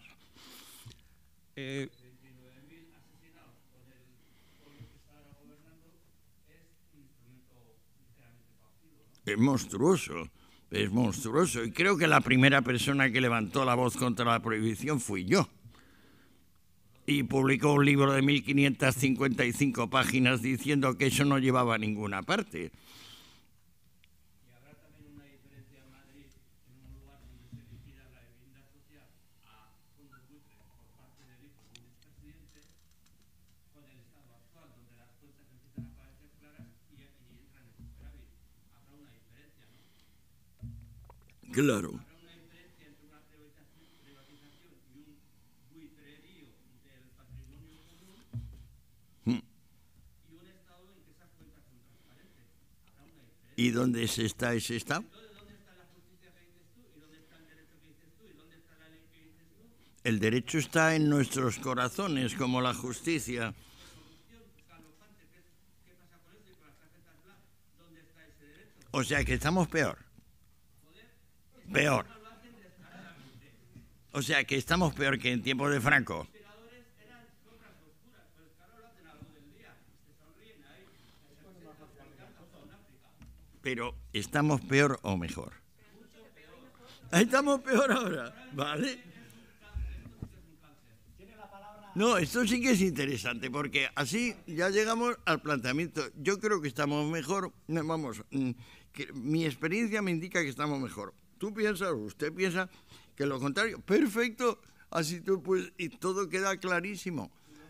Es monstruoso. Es monstruoso. Y creo que la primera persona que levantó la voz contra la prohibición fui yo. Y publicó un libro de 1555 páginas diciendo que eso no llevaba a ninguna parte. Y habrá también una diferencia en Madrid, en un lugar donde se liquida la vivienda social a fondos buitres por parte del hijo de un expresidente, con el estado actual, donde las cuentas empiezan a parecer claras y entran en superávit. Habrá una diferencia, ¿no? Claro. Habrá una diferencia entre una privatización y un buitrerío del patrimonio común y un estado en que esas cuentas son transparentes. Habrá una diferencia. ¿Y dónde está ese estado? Entonces, ¿dónde está la justicia que dices tú? ¿Y dónde está el derecho que dices tú? ¿Y dónde está la ley que dices tú? El derecho está en nuestros corazones, como la justicia. ¿Qué pasa con eso y con las tarjetas O sea que estamos peor. Peor. O sea que estamos peor que en tiempos de Franco. Pero ¿estamos peor o mejor? Estamos peor ahora, ¿vale? No, esto sí que es interesante, porque así ya llegamos al planteamiento. Yo creo que estamos mejor, vamos, que mi experiencia me indica que estamos mejor. Tú piensas, usted piensa que lo contrario. Perfecto, así tú pues, y todo queda clarísimo.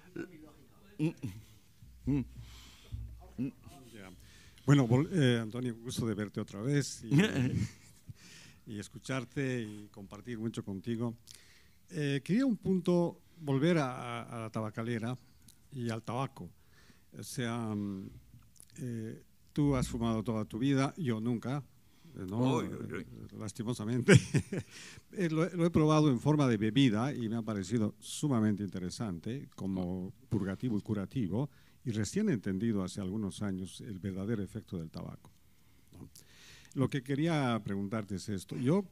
Bueno, Antonio, gusto de verte otra vez y escucharte y compartir mucho contigo. Quería un punto, volver a la tabacalera y al tabaco. O sea, tú has fumado toda tu vida, yo nunca, ¿no? Lastimosamente. Lo he probado en forma de bebida y me ha parecido sumamente interesante como purgativo y curativo, y recién he entendido hace algunos años el verdadero efecto del tabaco, ¿no? Lo que quería preguntarte es esto. Yo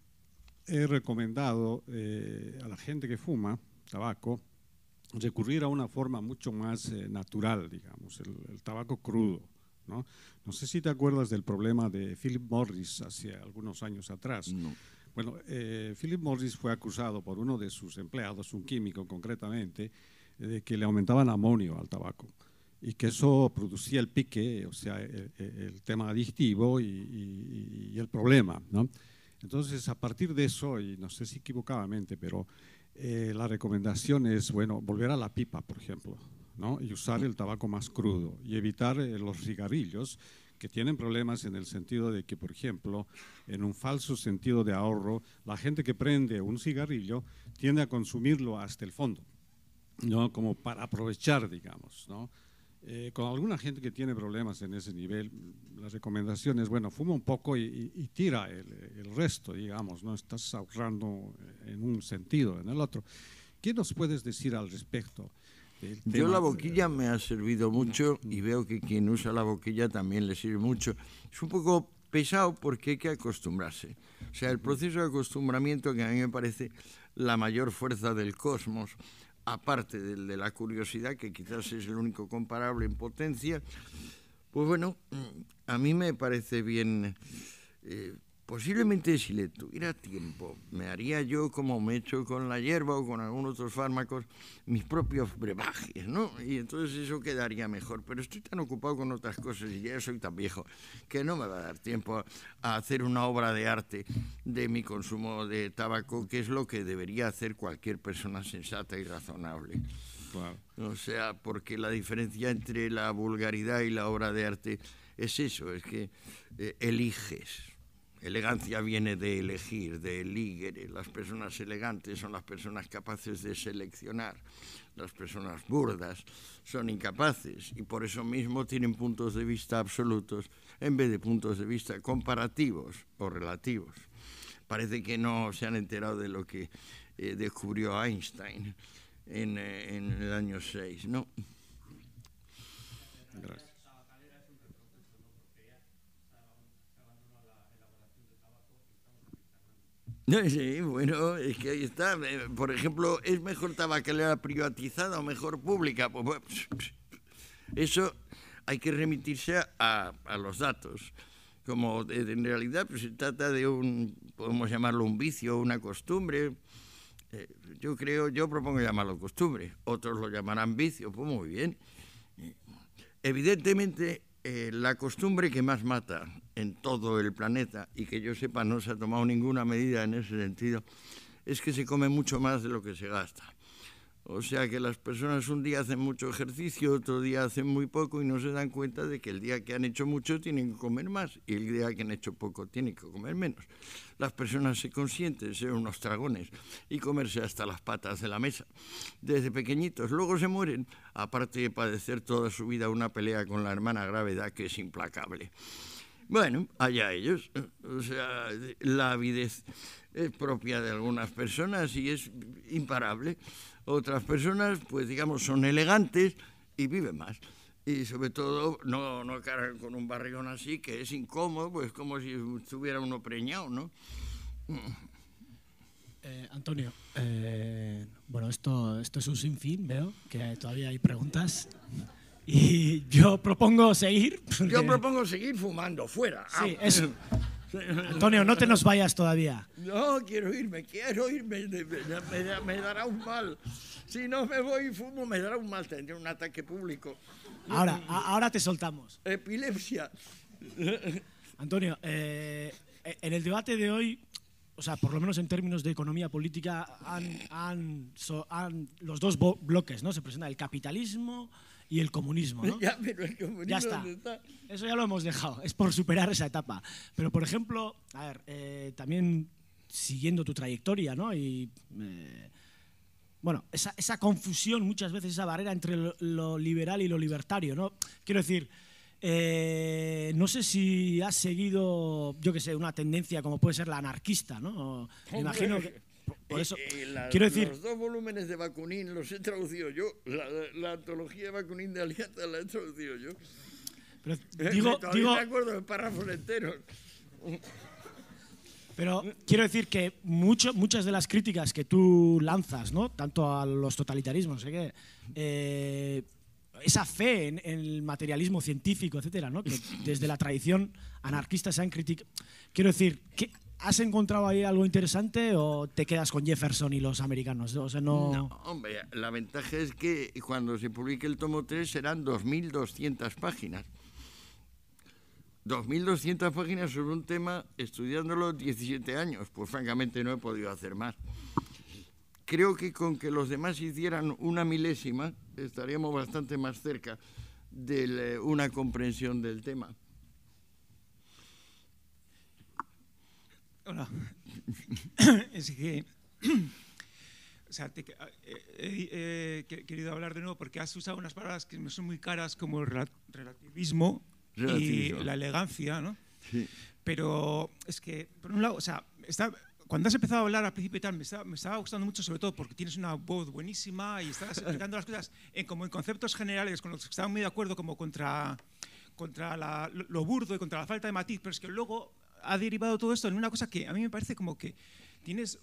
he recomendado a la gente que fuma tabaco recurrir a una forma mucho más natural, digamos, el tabaco crudo, ¿no? No sé si te acuerdas del problema de Philip Morris hace algunos años atrás. No. Bueno, Philip Morris fue acusado por uno de sus empleados, un químico concretamente, de que le aumentaban amonio al tabaco y que eso producía el pique, o sea, el tema adictivo y el problema, ¿no? Entonces, a partir de eso, y no sé si equivocadamente, pero la recomendación es, bueno, volver a la pipa, por ejemplo, ¿no? Y usar el tabaco más crudo y evitar los cigarrillos, que tienen problemas en el sentido de que, por ejemplo, en un falso sentido de ahorro, la gente que prende un cigarrillo tiende a consumirlo hasta el fondo, ¿no? Como para aprovechar, digamos, ¿no? Con alguna gente que tiene problemas en ese nivel, la recomendación es, bueno, fuma un poco y tira el resto, digamos, no estás ahorrando en un sentido, en el otro. ¿Qué nos puedes decir al respecto? Yo la boquilla me ha servido mucho y veo que quien usa la boquilla también le sirve mucho. Es un poco pesado porque hay que acostumbrarse. O sea, el proceso de acostumbramiento, que a mí me parece la mayor fuerza del cosmos, aparte del de la curiosidad, que quizás es el único comparable en potencia, pues bueno, a mí me parece bien. Posiblemente si le tuviera tiempo, me haría yo como me he hecho con la hierba o con algunos otros fármacos, mis propios brebajes, ¿no? Y entonces eso quedaría mejor. Pero estoy tan ocupado con otras cosas y ya soy tan viejo que no me va a dar tiempo a hacer una obra de arte de mi consumo de tabaco, que es lo que debería hacer cualquier persona sensata y razonable. Claro. O sea, porque la diferencia entre la vulgaridad y la obra de arte es eso, es que eliges. Elegancia viene de elegir, de eligere. Las personas elegantes son las personas capaces de seleccionar. Las personas burdas son incapaces y por eso mismo tienen puntos de vista absolutos en vez de puntos de vista comparativos o relativos. Parece que no se han enterado de lo que descubrió Einstein en el año 6, ¿no? Gracias. Sí, bueno, es que ahí está. Por ejemplo, ¿es mejor tabacalera privatizada o mejor pública? Pues, eso hay que remitirse a los datos. Como en realidad pues, se trata de podemos llamarlo un vicio, una costumbre. Yo propongo llamarlo costumbre. Otros lo llamarán vicio, pues muy bien. Evidentemente, la costumbre que más mata en todo el planeta, y que yo sepa no se ha tomado ninguna medida en ese sentido, es que se come mucho más de lo que se gasta. O sea que las personas un día hacen mucho ejercicio, otro día hacen muy poco y no se dan cuenta de que el día que han hecho mucho tienen que comer más y el día que han hecho poco tienen que comer menos. Las personas se consienten ser unos dragones y comerse hasta las patas de la mesa desde pequeñitos. Luego se mueren, aparte de padecer toda su vida una pelea con la hermana gravedad que es implacable. Bueno, allá ellos. O sea, la avidez es propia de algunas personas y es imparable. Otras personas, pues digamos, son elegantes y viven más. Y sobre todo no cargar con un barrigón así, que es incómodo, pues como si estuviera uno preñado, ¿no? Antonio, bueno, esto es un sinfín, veo que todavía hay preguntas. Y yo propongo seguir. Yo propongo seguir fumando, fuera. Sí, eso. Antonio, no te nos vayas todavía. No, quiero irme. Me dará un mal. Si no me voy y fumo, me dará un mal. Tendré un ataque público. Ahora te soltamos. Epilepsia. Antonio, en el debate de hoy, o sea, por lo menos en términos de economía política, los dos bloques, ¿no? Se presenta el capitalismo y el comunismo, ¿no? Ya, pero el comunismo, ya está. ¿dónde está? Eso ya lo hemos dejado. Es por superar esa etapa. Pero, por ejemplo, a ver, también siguiendo tu trayectoria, ¿no? Y bueno, esa confusión muchas veces, esa barrera entre lo liberal y lo libertario, ¿no? Quiero decir, no sé si has seguido, yo qué sé, una tendencia como puede ser la anarquista, ¿no? Me imagino que por eso quiero decir, los 2 volúmenes de Bakunin los he traducido yo. La antología de Bakunin de Alianza la he traducido yo. Pero digo, me acuerdo de párrafos enteros. Pero quiero decir que muchas de las críticas que tú lanzas, ¿no? Tanto a los totalitarismos, sé que esa fe en el materialismo científico, etcétera, ¿no? Que desde la tradición anarquista se han criticado. Quiero decir, ¿has encontrado ahí algo interesante o te quedas con Jefferson y los americanos? O sea, No, hombre, la ventaja es que cuando se publique el tomo 3 serán 2.200 páginas. 2.200 páginas sobre un tema estudiándolo 17 años. Pues francamente no he podido hacer más. Creo que con que los demás hicieran una milésima estaríamos bastante más cerca de una comprensión del tema. Hola. Es que o sea, he querido hablar de nuevo porque has usado unas palabras que me son muy caras como el relativismo y la elegancia, ¿no? Sí. Pero es que, por un lado, o sea, cuando has empezado a hablar al principio y tal, me estaba gustando mucho, sobre todo porque tienes una voz buenísima y estás explicando las cosas como en conceptos generales con los que estaba muy de acuerdo, como contra lo burdo y contra la falta de matiz, pero es que luego ha derivado todo esto en una cosa que a mí me parece como que tienes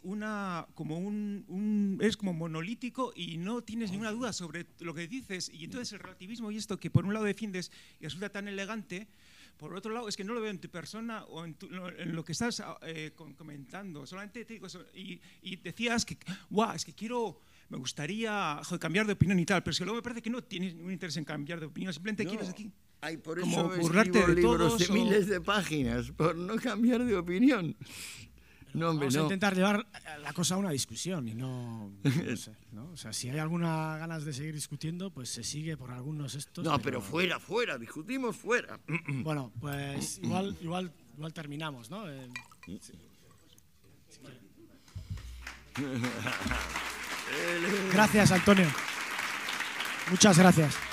eres como monolítico y no tienes ninguna duda sobre lo que dices, y entonces el relativismo y esto que por un lado defiendes y resulta tan elegante, por otro lado es que no lo veo en tu persona o en lo que estás comentando. Solamente te digo eso, y decías que es que me gustaría cambiar de opinión y tal, pero es que luego me parece que no tienes ningún interés en cambiar de opinión, simplemente quieres aquí por como eso burlarte escribo de libros todos de miles de páginas, por no cambiar de opinión. No, hombre, vamos a no. intentar llevar la cosa a una discusión y no sé, ¿no? O sea, si hay alguna ganas de seguir discutiendo, pues se sigue por algunos estos. No, pero fuera, discutimos fuera. Bueno, pues igual terminamos, ¿no? Gracias, Antonio. Muchas gracias.